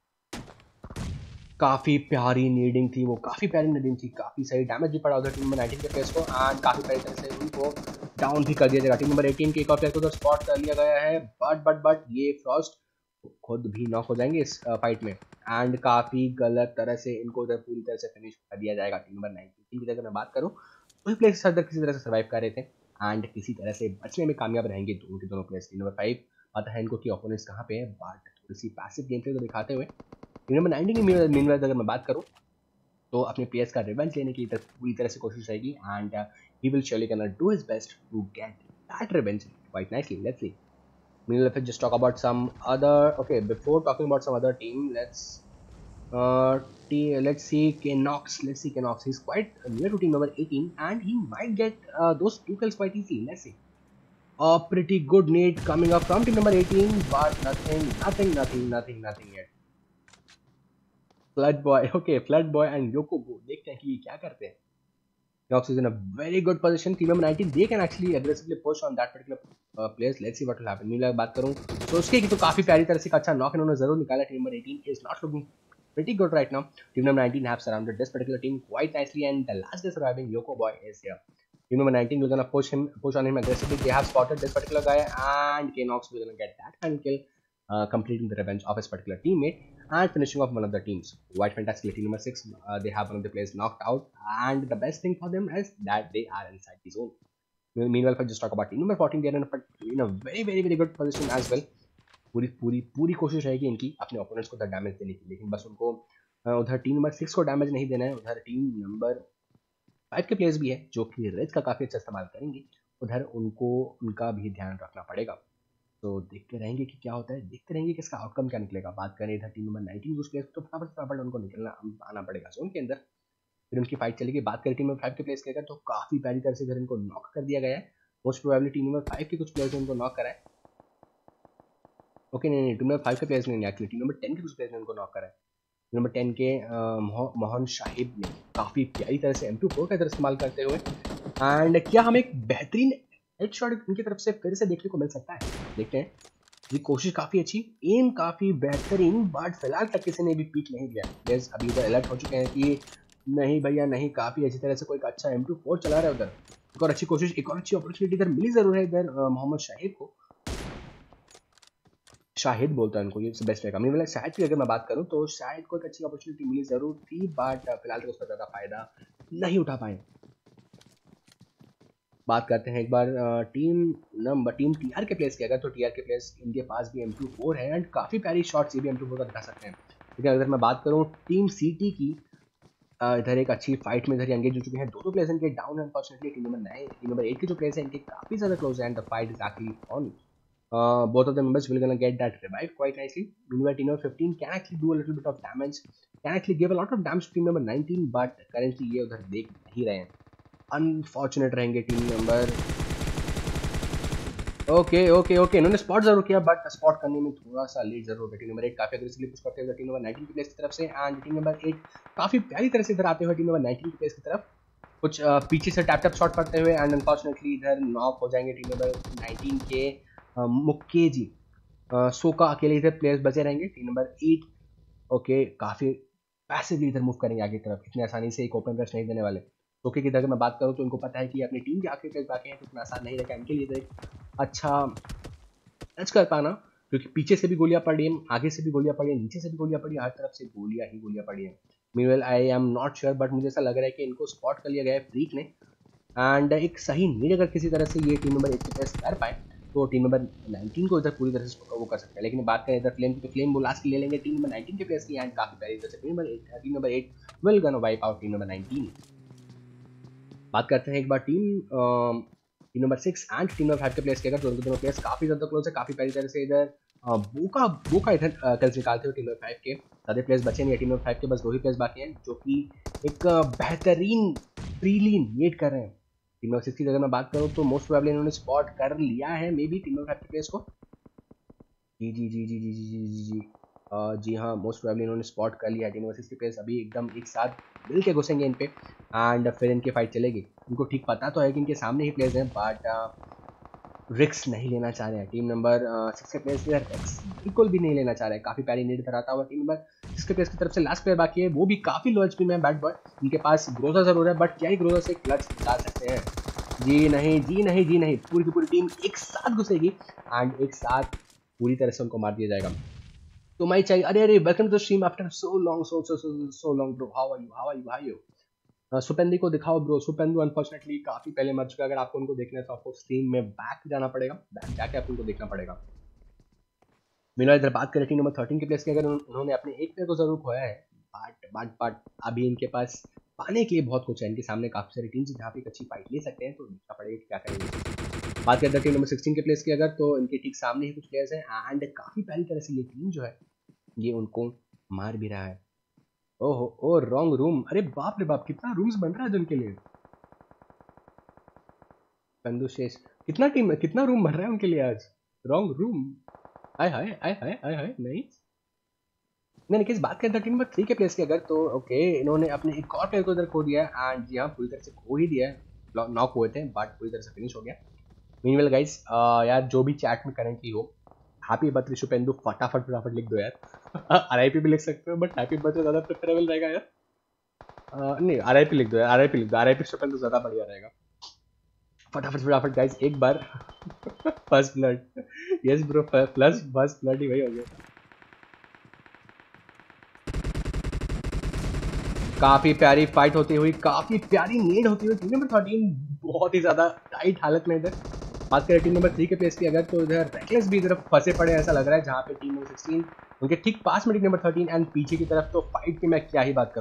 काफी प्यारी नीडिंग थी वो, काफी प्यारी नीडिंग थी, काफी सही डैमेज भी पड़ा उधर टीम नंबर नाइनटीन के प्लेयर्स को एंड काफी प्यारी तरह से उनको डाउन भी कर दिया जाएगा। टीम नंबर एटीन के एक और प्लेयर को उधर स्पॉट कर लिया गया है, बट बट बट ये फ्रॉस्ट खुद भी नॉक हो जाएंगे इस फाइट में एंड काफी गलत तरह से इनको उधर पूरी तरह से फिनिश कर दिया जाएगा। टीम नंबर नाइनटीन की अगर मैं बात करूँ, वही प्लेयर्स उधर किसी तरह से सर्वाइव कर रहे थे एंड किसी तरह से बचने में कामयाब रहेंगे दोनों के दोनों प्लेयर्स। टीम नंबर फाइव पता है इनको कि ओपोनेंट्स कहाँ पे है, बट थोड़ी सी पैसिव गेम प्ले को दिखाते हुए टीम नंबर नाइनटीन की मीनवाइल अगर मैं बात करूँ तो अपने प्लेयर्स का रिवेंज लेने की पूरी तरह से कोशिश रहेगी and he will surely gonna do his best to get that revenge quite nicely. Let's see. Meanwhile, let's just talk about some other. Okay, before talking about some other team, let's uh t- let's see Kenox. Let's see Kenox. He's quite near to team number eighteen, and he might get uh, those two kills quite easily. Let's see. A pretty good nade coming up from team number eighteen, but nothing, nothing, nothing, nothing, nothing yet. Flood boy, okay, Flood boy and Yokobo. देखते हैं कि क्या करते हैं. Kenox is in a very good position. Team number nineteen, they can actually aggressively push on that particular uh, players. Let's see what will happen. मीला बात करूँ तो उसके की तो काफी प्यारी तरह से अच्छा नॉक इन्होंने जरूर निकाला। Team number eighteen is not looking pretty good right now. Team number nineteen have surrounded this particular team quite nicely, and the last day surviving Yoko boy is here. Team number nineteen will gonna push him, push on him aggressively. They have spotted this particular guy, and Kenox will gonna get that final kill, uh, completing the revenge of his particular teammate and finishing off one of the teams. White Fantastic team number six, uh, they have one of the players knocked out, and the best thing for them is that they are inside the zone. Meanwhile, if I just talk about team number fourteen, they are in a, in a very very very good position as well. पूरी पूरी पूरी कोशिश रहेगी इनकी अपने opponents को उधर damage देने की, लेकिन बस उनको उधर टीम नंबर सिक्स को डैमेज नहीं देना है। उधर टीम नंबर फाइव के प्लेयर्स भी है जो कि रेड का काफ़ी अच्छा इस्तेमाल करेंगे, उधर उनको उनका भी ध्यान रखना पड़ेगा। तो देखते रहेंगे कि क्या होता है, देखते रहेंगे कि इसका आउटकम क्या निकलेगा। बात करें इधर टीम नंबर नाइनटीन उस प्लेयर्स को, तो फटाफट फटाफट उनको निकलना आना पड़ेगा जोन के अंदर। फिर उनकी फाइट चलेगी। बात करें टीम नंबर फाइव के प्लेयर्स की अगर तो काफी प्यारी तरह से इधर इनको नॉक कर दिया गया है। Most probably team number five के कुछ प्लेयर्स ने उनको नॉक करा है। ओके नहीं नहीं टीम नंबर फाइव के प्लेयर्स ने एक्चुअली टीम नंबर टेन के कुछ प्लेयर्स ने उनको नॉक करा है। टीम नंबर टेन के मोहन शाहिब ने काफी प्यारी तरह से एम टू फोर का इधर इस्तेमाल करते हुए, एंड क्या हमें एक बेहतरीन हेड शॉट इनकी तरफ से फिर से देखने को मिल सकता है। देखते हैं, ये कोशिश काफी अच्छी, एम काफी बेहतरीन, बट फिलहाल तक किसी ने भी पीक नहीं दिया। प्लेयर्स अभी उधर अलर्ट हो चुके हैं कि नहीं भैया नहीं, काफी अच्छी तरह से कोई अच्छा एम टू फोर चला रहा है उधर। एक और अच्छी कोशिश, एक और अच्छी अपॉर्चुनिटी इधर मिली जरूर है इधर मोहम्मद शाहिद को। शाहिद बोलता है उनको, ये बेस्ट रहेगा। मैं शाहिद की अगर मैं बात करूं तो शाहिद को एक अच्छी अपॉर्चुनिटी मिली जरूर थी, बट फिलहाल तक उसका ज्यादा फायदा नहीं उठा पाए। बात करते हैं एक बार टीम नंबर टीम टीआर के प्लेयर्स की अगर तो टीआर के प्लेयर्स इनके पास भी एम टू फोर है एंड काफी प्यारी शॉट्स ये भी एम टू फोर का दिखा सकते हैं। लेकिन अगर मैं बात करूं टीम सीटी की, इधर एक अच्छी फाइट में इधर एंगेज हो चुके हैं। दो दो प्लेयर्स इनके down, unfortunately team number nine team number eight के जो प्लेयर्स हैं इनके काफी ज्यादा क्लोज है and the fight is actually on. Uh, both of the members will gonna get that revive quite nicely. Meanwhile, team number fifteen can actually do a little bit of damage, can actually give a lot of damage to team number nineteen, but currently ये उधर देख नहीं रहे हैं। Unfortunate रहेंगे team number. Okay okay okay इन्होंने spot जरूर किया, बट स्पॉट करने में थोड़ा सा लेट जरूर हो गया। टीम नंबर एट काफी अग्रेसिवली पुश करते हुए टीम नंबर नाइनटीन की प्लेस की तरफ से, एंड टीम नंबर एट काफी प्यारी तरह से इधर आते हुए टीम नंबर नाइनटीन की प्लेस की तरफ कुछ uh, पीछे से टैप टैप शॉट करते हुए, एंड अनफॉर्चुनेटली इधर नॉक हो जाएंगे टीम नंबर नाइनटीन के uh, मुक्के जी। सोका uh, अकेले इधर प्लेयर्स बचे रहेंगे। टीम नंबर एट ओके काफी पैसिवली इधर मूव करेंगे आगे की तरफ, इतने आसानी से एक ओपन रश नहीं देने वाले। ओके की अगर मैं बात करूं तो इनको पता है कि अपनी टीम के आखिरी प्लेयर्स बाकी हैं, तो इतना आसान नहीं रहेगा इनके लिए तो एक अच्छा टच कर पाना, क्योंकि पीछे से भी गोलियां पड़ रही हैं, आगे से भी गोलियां पड़ी हैं, नीचे से भी गोलियां पड़ी हैं, हर तरफ से गोलियां ही गोलियां पड़ी हैं। Meanwhile I am not sure, but मुझे ऐसा लग रहा है कि इनको स्पॉट कर लिया गया है फ्रीक ने, एंड एक सही नीड अगर किसी तरह से ये टीम नंबर एट के प्लेयर्स कर पाए तो टीम नंबर नाइनटीन को इधर पूरी तरह से वो कर सकते हैं। लेकिन बात करें इधर फ्लेम की, तो फ्लेम वो लास्ट ले लेंगे टीम नंबर नाइनटीन के प्लेयर्स की, एंड काफी प्यारी तरह से team number eight team number eight will gonna wipe out team number nineteen. बात करते हैं एक बार team team number six and team number five के प्लेयर्स की, अगर दोनों दोनों प्लेयर्स काफी ज्यादा क्लोज है, काफी प्यारी तरह से इधर बोका बोका इधर कल्स निकालते हुए टीम नंबर फाइव के ज्यादा प्लेयर्स बचे नहीं है। टीम नंबर फाइव के बस दो ही प्लेयर्स बाकी हैं जो कि एक बेहतरीन फ्रीली वेट कर रहे हैं। टीम नंबर सिक्स की अगर मैं बात करूं तो मोस्ट प्रोबेबली इन्होंने स्पॉट कर लिया है maybe team number five के प्लेयर्स को। जी जी जी जी जी जी जी जी जी जी हाँ, मोस्ट प्रोबेबली इन्होंने स्पॉट कर लिया है। टीम नंबर सिक्स के प्लेयर्स अभी एकदम एक साथ मिल के घुसेंगे इन पे, एंड फिर इनकी फाइट चलेगी। इनको ठीक पता तो है कि इनके सामने ही प्लेयर्स हैं, बट रिक्स नहीं लेना चाह रहे हैं। टीम नंबर सिक्स के प्लेयर्स इधर रिक्स बिल्कुल भी नहीं लेना चाह रहे हैं। काफी प्यारी नीड धराता हुआ टीम नंबर सिक्स के प्लेयर्स की तरफ से लास्ट प्लेयर बाकी है, वो भी काफी लो एचपी में है, बैट बॉय इनके पास ग्रोजा जरूर है, बट क्या ही ग्रोजा से क्लच निकाल सकते हैं? जी नहीं जी नहीं जी नहीं, पूरी की पूरी टीम एक साथ घुसेगी एंड एक साथ पूरी तरह से उनको मार दिया जाएगा। तो मैं चाहिए अरे अरे welcome to the stream after so long so so so so long bro, how are you how are you how are you Suppandi को दिखाओ ब्रो। सुपेंदु अनफॉर्चुनेटली काफी पहले मर चुका है, अगर आपको उनको देखना है तो आपको स्ट्रीम में बैक जाना पड़ेगा, बैक जाके आपको उनको देखना पड़ेगा। मेरा इधर बात करें टीम नंबर थर्टीन के प्लेयर्स की, अगर उन्होंने अपने एक प्लेयर को जरूर खोया है, बट बट बट अभी इनके पास पाने के लिए बहुत कुछ है। इनके सामने काफी सारी टीम्स जहाँ पे एक अच्छी फाइट ले सकते हैं, तो देखना पड़ेगा क्या करेंगे। बात करते हैं टीम नंबर सिक्सटीन के प्लेयर्स की, अगर तो इनके ठीक सामने ही कुछ प्लेयर्स हैं एंड काफी प्यारी तरह से ये टीम जो है ये उनको मार भी रहा है। ओहो ओ रॉन्ग रूम, अरे बाप रे बाप, कितना रूम्स बन रहा है जिनके लिए। कंदू शेष कितना टीम कितना रूम बन रहा है उनके लिए आज, रॉन्ग रूम। हाय हाय हाय हाय हाय हाय नहीं मैंने किस बात करता टीम नंबर थ्री के प्लेयर्स की, अगर तो ओके इन्होंने अपने एक और प्लेयर को इधर खो दिया है, एंड यहाँ पूरी तरह से खो ही दिया है, नॉक हुए थे बट पूरी तरह से फिनिश हो गया। मीनवेल गाइस यार जो भी चैट में करें की हो, हैप्पी बर्थडे शुपेंदु फटाफट फटाफट लिख दो यार। आरआईपी भी लिख सकते हो, बट हैप्पी बर्थडे ज्यादा प्रेफरेबल रहेगा यार। uh, नहीं आरआईपी लिख दो यार, आरआईपी लिख दो, आरआईपी शुपेंदु ज्यादा बढ़िया रहेगा। फटाफट फटाफट गाइस एक बार first blood, yes bro plus first blood ही वही हो गया। काफी प्यारी फाइट होती हुई, काफी प्यारी नीड होती हुई टीम नंबर थर्टीन बहुत ही ज्यादा टाइट हालत में इधर। बात करें टीम नंबर थ्री के प्लेयर्स की, अगर तो इधर रेकलेस भी इधर फंसे पड़े ऐसा लग रहा है, जहाँ पे टीम नंबर सिक्सटीन उनके ठीक पास में टीम नंबर थर्टीन एंड पीछे की तरफ तो फाइट की मैं क्या ही बात करूं।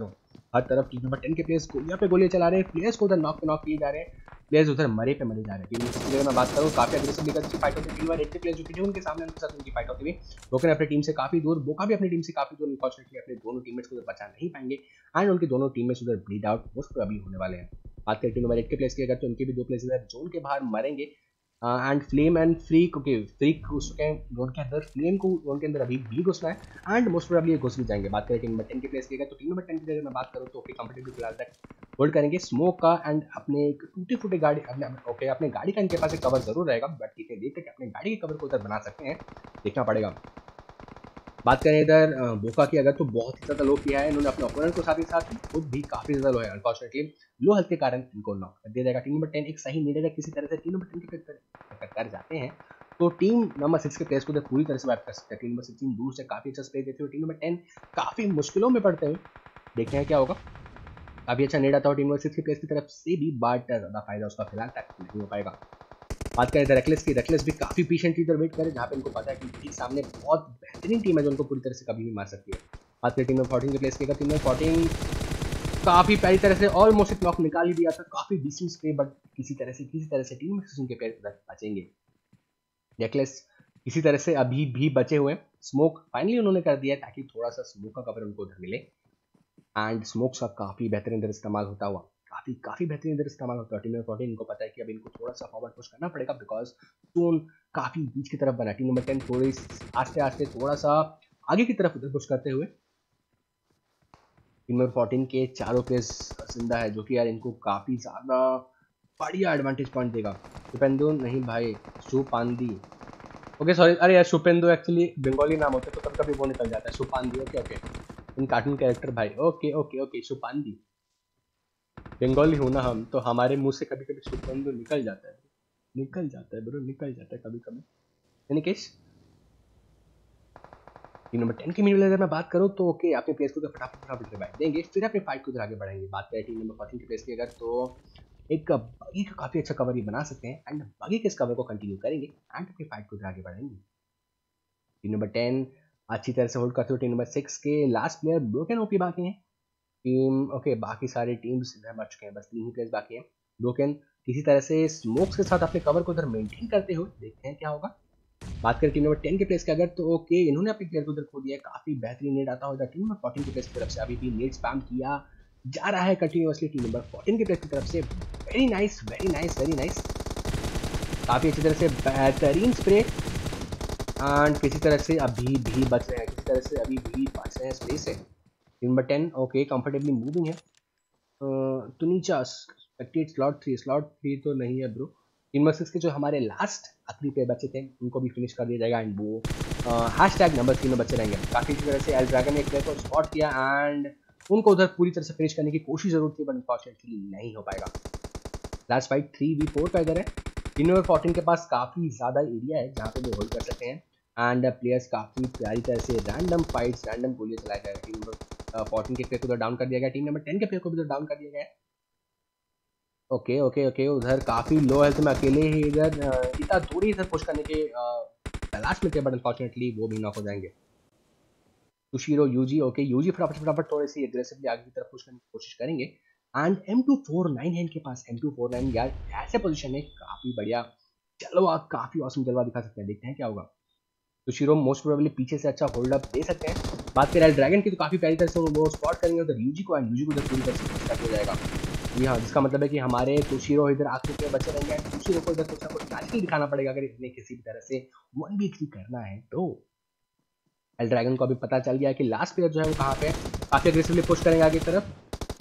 हर तरफ टीम नंबर टेन के प्लेयर्स गोलियां पे गोलियां चला रहे हैं, प्लेयर्स को उधर नॉक पे नॉक किए जा रहे हैं, प्लेयर्स उधर मरे पे मरे जा रहे हैं। टीम की अगर मैं बात करूँ काफी अग्रेसिव लेकर की फाइट होती है, टीम नंबर एट के प्लेयर्स जो थे उनके सामने उनके साथ उनकी फाइट होती हुई ब्रोकन अपनी टीम से काफी दूर, बोका भी अपनी टीम से काफी दूर, अनफॉर्चुनेटली अपने दोनों टीममेट्स को उधर बचा नहीं पाएंगे एंड उनके दोनों टीममेट्स उधर ब्लीड आउट मोस्ट प्रोबेबली होने वाले हैं। बात करें टीम नंबर एट के प्लेयर्स की अगर तो उनके भी दो प्लेयर्स इधर जोन के बाहर मरेंगे and flame and freak, okay freak घुस चुके हैं जोन के अंदर, फ्लेम को जोन के अंदर अभी भी घुसना है एंड मोस्ट प्रोबेबली ये घुस भी जाएंगे। बात करें टीम नंबर टेन के प्लेस की तो टीम नंबर टेन की अगर मैं बात करूँ तो ओके कंफर्टेबली फिलहाल तक होल्ड करेंगे स्मोक का एंड अपने एक टूटी फूटी गाड़ी अपने ओके अपने गाड़ी का इनके पास एक कवर जरूर रहेगा, बट कितने देर तक अपने गाड़ी के कवर को उधर बना सकते हैं देखना पड़ेगा। बात करें इधर बोका की अगर तो बहुत ही ज़्यादा लो किया है इन्होंने अपने ओपोनेंट को, साथ ही साथ खुद भी काफ़ी ज़्यादा लो है, अनफॉर्चुनेटली लो हेल्थ के कारण इनको नॉक कर दिया जाएगा। टीम नंबर टेन एक सही नीड किसी तरह से टीम नंबर टेन के कर, कर जाते हैं तो टीम नंबर सिक्स के प्लेयर्स को पूरी तरह से वाइप कर सकते हैं। टीम नंबर सिक्स दूर से काफ़ी अच्छा स्प्रे देते हुए टीम नंबर टेन काफ़ी मुश्किलों में पड़ते हुए देखते हैं क्या होगा। काफ़ी अच्छा नीड आता हो टीम नंबर सिक्स के प्लेयर्स की तरफ से भी, बट ज़्यादा फायदा उसका फिलहाल तक नहीं हो पाएगा। बात करें रेकलेस की, रेकलेस भी काफी पेशेंटली इधर वेट करे जहाँ पे इनको पता है कि ठीक सामने बहुत बेहतरीन टीम है जो उनको पूरी तरह से कभी भी मार सकती है। बात करें टीम में फोर्टीन के प्लेस की, टीम में फोर्टीन काफी प्यारी तरह से ऑलमोस्ट एक नॉक निकाल ही दिया था, काफी डिस्टेंस पे, बट किसी तरह से किसी तरह से टीम में सिक्सटीन के प्लेयर तक बचेंगे। रेकलेस किसी तरह से अभी भी बचे हुए, स्मोक फाइनली उन्होंने कर दिया ताकि थोड़ा सा स्मोक का कवर उनको उधर मिले एंड स्मोक का काफी बेहतरीन इधर इस्तेमाल होता हुआ काफी काफी बेहतरीन इधर इस्तेमाल होता है। टीम नंबर फोर्टीन इनको पता है कि अब इनको थोड़ा सा फॉरवर्ड पुश करना पड़ेगा बिकॉज जोन काफी बीच की तरफ बना। टीम नंबर टेन थोड़ी आस्ते आस्ते थोड़ा सा आगे की तरफ उधर पुश करते हुए टीम नंबर फोर्टीन के चारों प्लेयर्स जिंदा है जो कि यार इनको काफी ज्यादा बढ़िया एडवांटेज पॉइंट देगा। शुपेंदु नहीं भाई, शुपांदी, ओके सॉरी, अरे यार शुपेंदु एक्चुअली बंगाली नाम होता है तो कभी कभी वो निकल जाता है, शुपांदी, ओके ओके इन कार्टून कैरेक्टर भाई, okay okay okay Suppandi, Bengali हो ना हम तो हमारे मुंह से कभी कभी शुपेंदु निकल जाता है, निकल जाता है ब्रो, निकल जाता है कभी कभी। In case team number ten की मिडिल अगर मैं बात करूं तो ओके अपने प्लेयर्स को तो फटाफट फटाफट रिवाइव देंगे, फिर अपने फाइट को उधर आगे बढ़ाएंगे। बात करें टीम नंबर फोर्टीन के प्लेयर्स की अगर तो एक बगी का काफी अच्छा कवर ही बना सकते हैं एंड बगी के इस कवर को कंटिन्यू करेंगे एंड अपनी फाइट को उधर आगे बढ़ाएंगे। टीम नंबर टेन अच्छी तरह से होल्ड करते हुए टीम नंबर सिक्स के लास्ट प्लेयर ब्रोकन ओपी बाकी हैं। टीम ओके बाकी सारे टीम्स इधर मर चुके हैं, बस तीन ही प्लेयर्स बाकी हैं। ब्रोकन किसी तरह से स्मोक्स के साथ अपने कवर को उधर मेंटेन करते हुए देखते हैं क्या होगा। बात करें टीम नंबर टेन के प्लेयर्स की अगर तो ओके इन्होंने अपने प्लेयर को उधर खो दिया है, काफी बेहतरीन नेट आता होगा। टीम नंबर फोर्टीन के प्लेयर्स की तरफ से अभी भी नेट स्पैम किया जा रहा है कंटिन्यूअसली टीम नंबर फोर्टीन के प्लेयर्स की तरफ से। Very nice very nice very nice, काफी अच्छी तरह से बेहतरीन स्प्रे एंड किसी तरह से अभी भी बच रहे हैं, किसी तरह से अभी भी बच रहे हैं स्प्रे से। Team number ten okay comfortably moving है। टुनीचा spectate slot three, slot three तो नहीं है ब्रो। टीम नंबर सिक्स के जो हमारे लास्ट आखिरी प्लेयर बचे थे उनको भी फिनिश कर दिया जाएगा एंड वो हैश टैग नंबर थ्री में बचे रहेंगे। काफी अच्छी तरह से एल ड्रैगन ने एक प्लेयर को स्पॉट किया एंड उनको उधर पूरी तरह से फिनिश करने की कोशिश जरूर थी बट अनफॉर्चुनेटली नहीं हो पाएगा। Last fight three v four का इधर है। टीम नंबर फोर्टीन के पास काफी ज्यादा एरिया है जहाँ पे वो होल्ड कर सकते हैं एंड प्लेयर्स काफी प्यारी तरह से रैंडम फाइट्स रैंडम गोलियां चलाए जा रहे हैं। टीम नंबर फोर्टीन के प्लेयर को उधर डाउन कर दिया गया, टीम नंबर टेन के प्लेयर को भी उधर डाउन कर दिया गया। ओके ओके ओके उधर काफी लो हेल्थ में अकेले ही इधर इतना दूरी इधर पुश करने के तलाश में थे बट अनफॉर्चुनेटली वो भी नॉक हो जाएंगे। तुशीरो यूजी ओके यूजी फटाफट फटाफट थोड़ी सी एग्रेसिवली आगे की तरफ पुश करने की कोशिश करेंगे and M two four nine है इनके पास। एम टू फोर नाइन यार ऐसे पोजीशन में काफी बढ़िया जलवा, काफी औसम जलवा दिखा सकते हैं, देखते हैं क्या होगा। तुशीरो मोस्ट प्रोबेबली पीछे से अच्छा होल्ड अप दे सकते हैं। बात करें ड्रैगन की तो काफी प्यारी तरह से वो स्पॉट करेंगे उधर यूजी को एंड यूजी को उधर पूरी तरह से कर दिया जाएगा। जी हाँ, जिसका मतलब है कि हमारे तुशीरो इधर आखिर के बचे रहेंगे एंड तुशीरो को इधर कुछ ना कुछ मैजिकल दिखाना पड़ेगा अगर इतने किसी भी तरह से वन बी थ्री करना है तो। एल ड्रैगन को अभी पता चल गया कि लास्ट प्लेयर जो है वो कहाँ पे, काफी अग्रेसिवली पुश करेंगे आगे की तरफ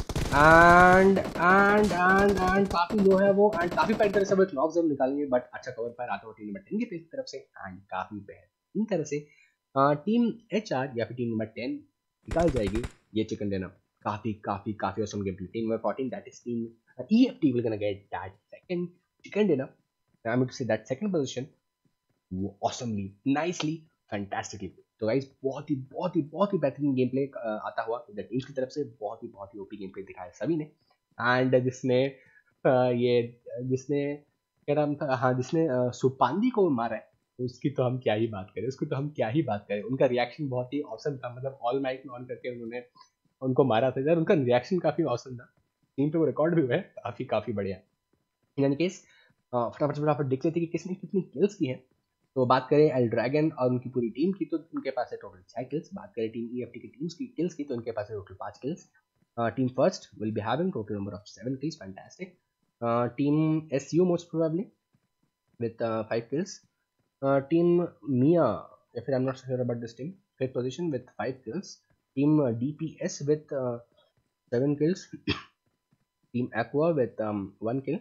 एंड एंड एंड एंड काफी लो है वो एंड काफी प्यारी तरह से वो एक नॉक जरूर निकालेंगे बट अच्छा कवर फायर आता है टीम नंबर टेन की तरफ से एंड काफी बेहतरीन तरह से टीम एच आर या फिर टीम नंबर टेन निकाल जाएगी ये चिकन डिनर। काफी काफी काफी awesome game play. Team number fourteen that is team E F T will gonna get that second chicken dinner. I'm going to say that second position awesomely, nicely, fantastically. तो guys बहुत ही बहुत ही बहुत ही बेहतरीन गेम प्ले आता हुआ इधर टीम्स की तरफ से, बहुत ही बहुत ही ओपी गेम प्ले दिखाया सभी ने एंड जिसने ये जिसने क्या नाम था, हाँ जिसने सुपांदी को मारा है उसकी तो हम क्या ही बात करें, उसको तो हम क्या ही बात करें। उनका रिएक्शन बहुत ही औसम था, मतलब ऑल माइक में ऑन करके उन्होंने उनको मारा था यार, उनका रिएक्शन काफ़ी औसम था, टीम पे वो रिकॉर्ड भी हुआ है, काफ़ी काफ़ी बढ़िया। इन एनी केस फटाफट से फटाफट देख लेते कि किसने कितनी किल्स की है। तो बात करें एल ड्रैगन और उनकी पूरी टीम की, तो उनके पास है टोटल छः किल्स। बात करें टीम ई एफ टी की टीम्स की किल्स की, तो उनके पास है टोटल पाँच kills. Team first will be having total number of seven kills, fantastic. Team S U most probably with uh, five kills. Uh, team Mia, if I'm not sure about this team, fifth position with five kills. Team uh, D P S with uh, seven kills. Team Aqua with um, one kill.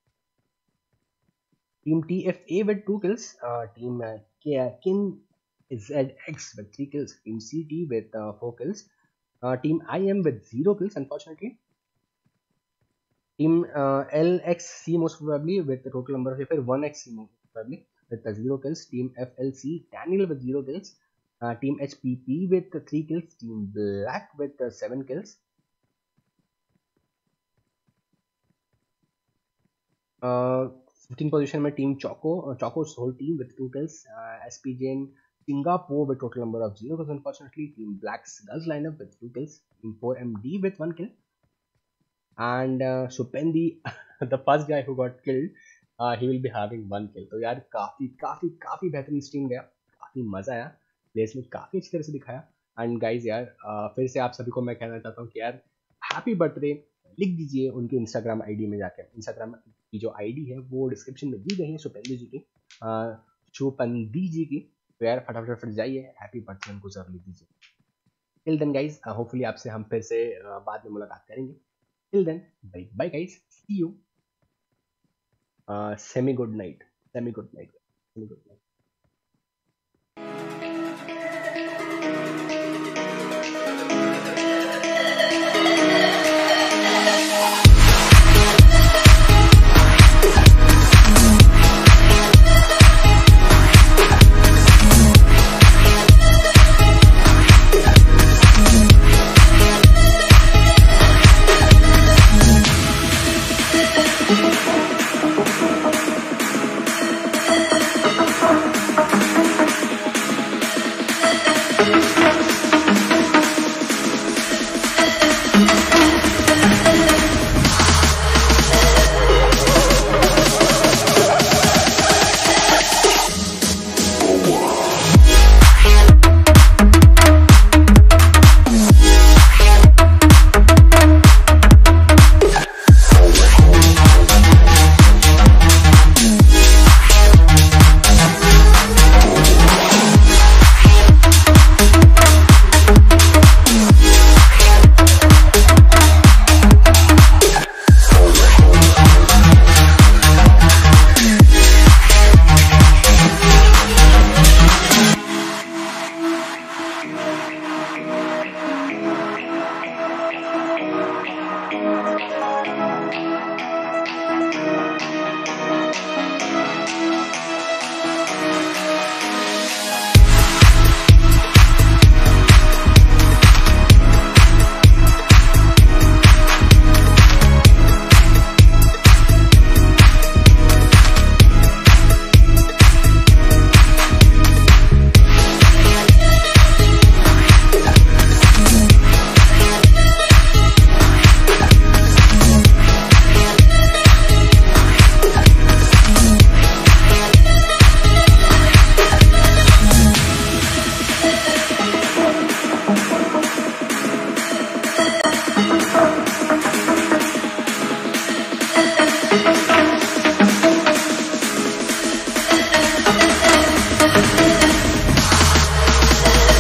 Team T F A with two kills. Uh, team uh, Kin Z X with three kills. Team C T with uh, four kills. Uh, team I M with zero kills, unfortunately. Team uh, L X C most probably with the total number of if one X C most probably with uh, zero kills. Team F L C Daniel with zero kills. Uh, team H P P with uh, three kills. Team Black with uh, seven kills. Uh, fifteenth position में Team Choco, uh, Choco's whole team with two kills. Uh, S P Jane Singapore with total number of zero kills, unfortunately. Team Black's Girls lineup with two kills. Team four M D with one kill. And uh, Supendi, the first guy who got killed, uh, he will be having one kill. तो यार काफ़ी काफ़ी काफ़ी बेहतरीन stream गया, काफ़ी मज़ा आया, प्लेस में काफ़ी अच्छी तरह से दिखाया। एंड गाइज यार uh, फिर से आप सभी को मैं कहना चाहता हूँ कि यार हैप्पी बर्थडे लिख दीजिए उनके इंस्टाग्राम आईडी में जाकर। इंस्टाग्राम की जो आईडी है वो डिस्क्रिप्शन में दी गई है सुपेंदी जी की, सुपेंदी जी की। तो यार फटाफट फट जाइए, हैप्पी बर्थडे उनको जरूर लिख दीजिए। टिल देन गाइज, होपफुली आपसे हम फिर से uh, बाद में मुलाकात करेंगे। Till then, bye bye guys. See you. Uh, semi good night. Semi good night. Semi good night.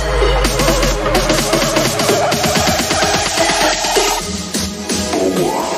War.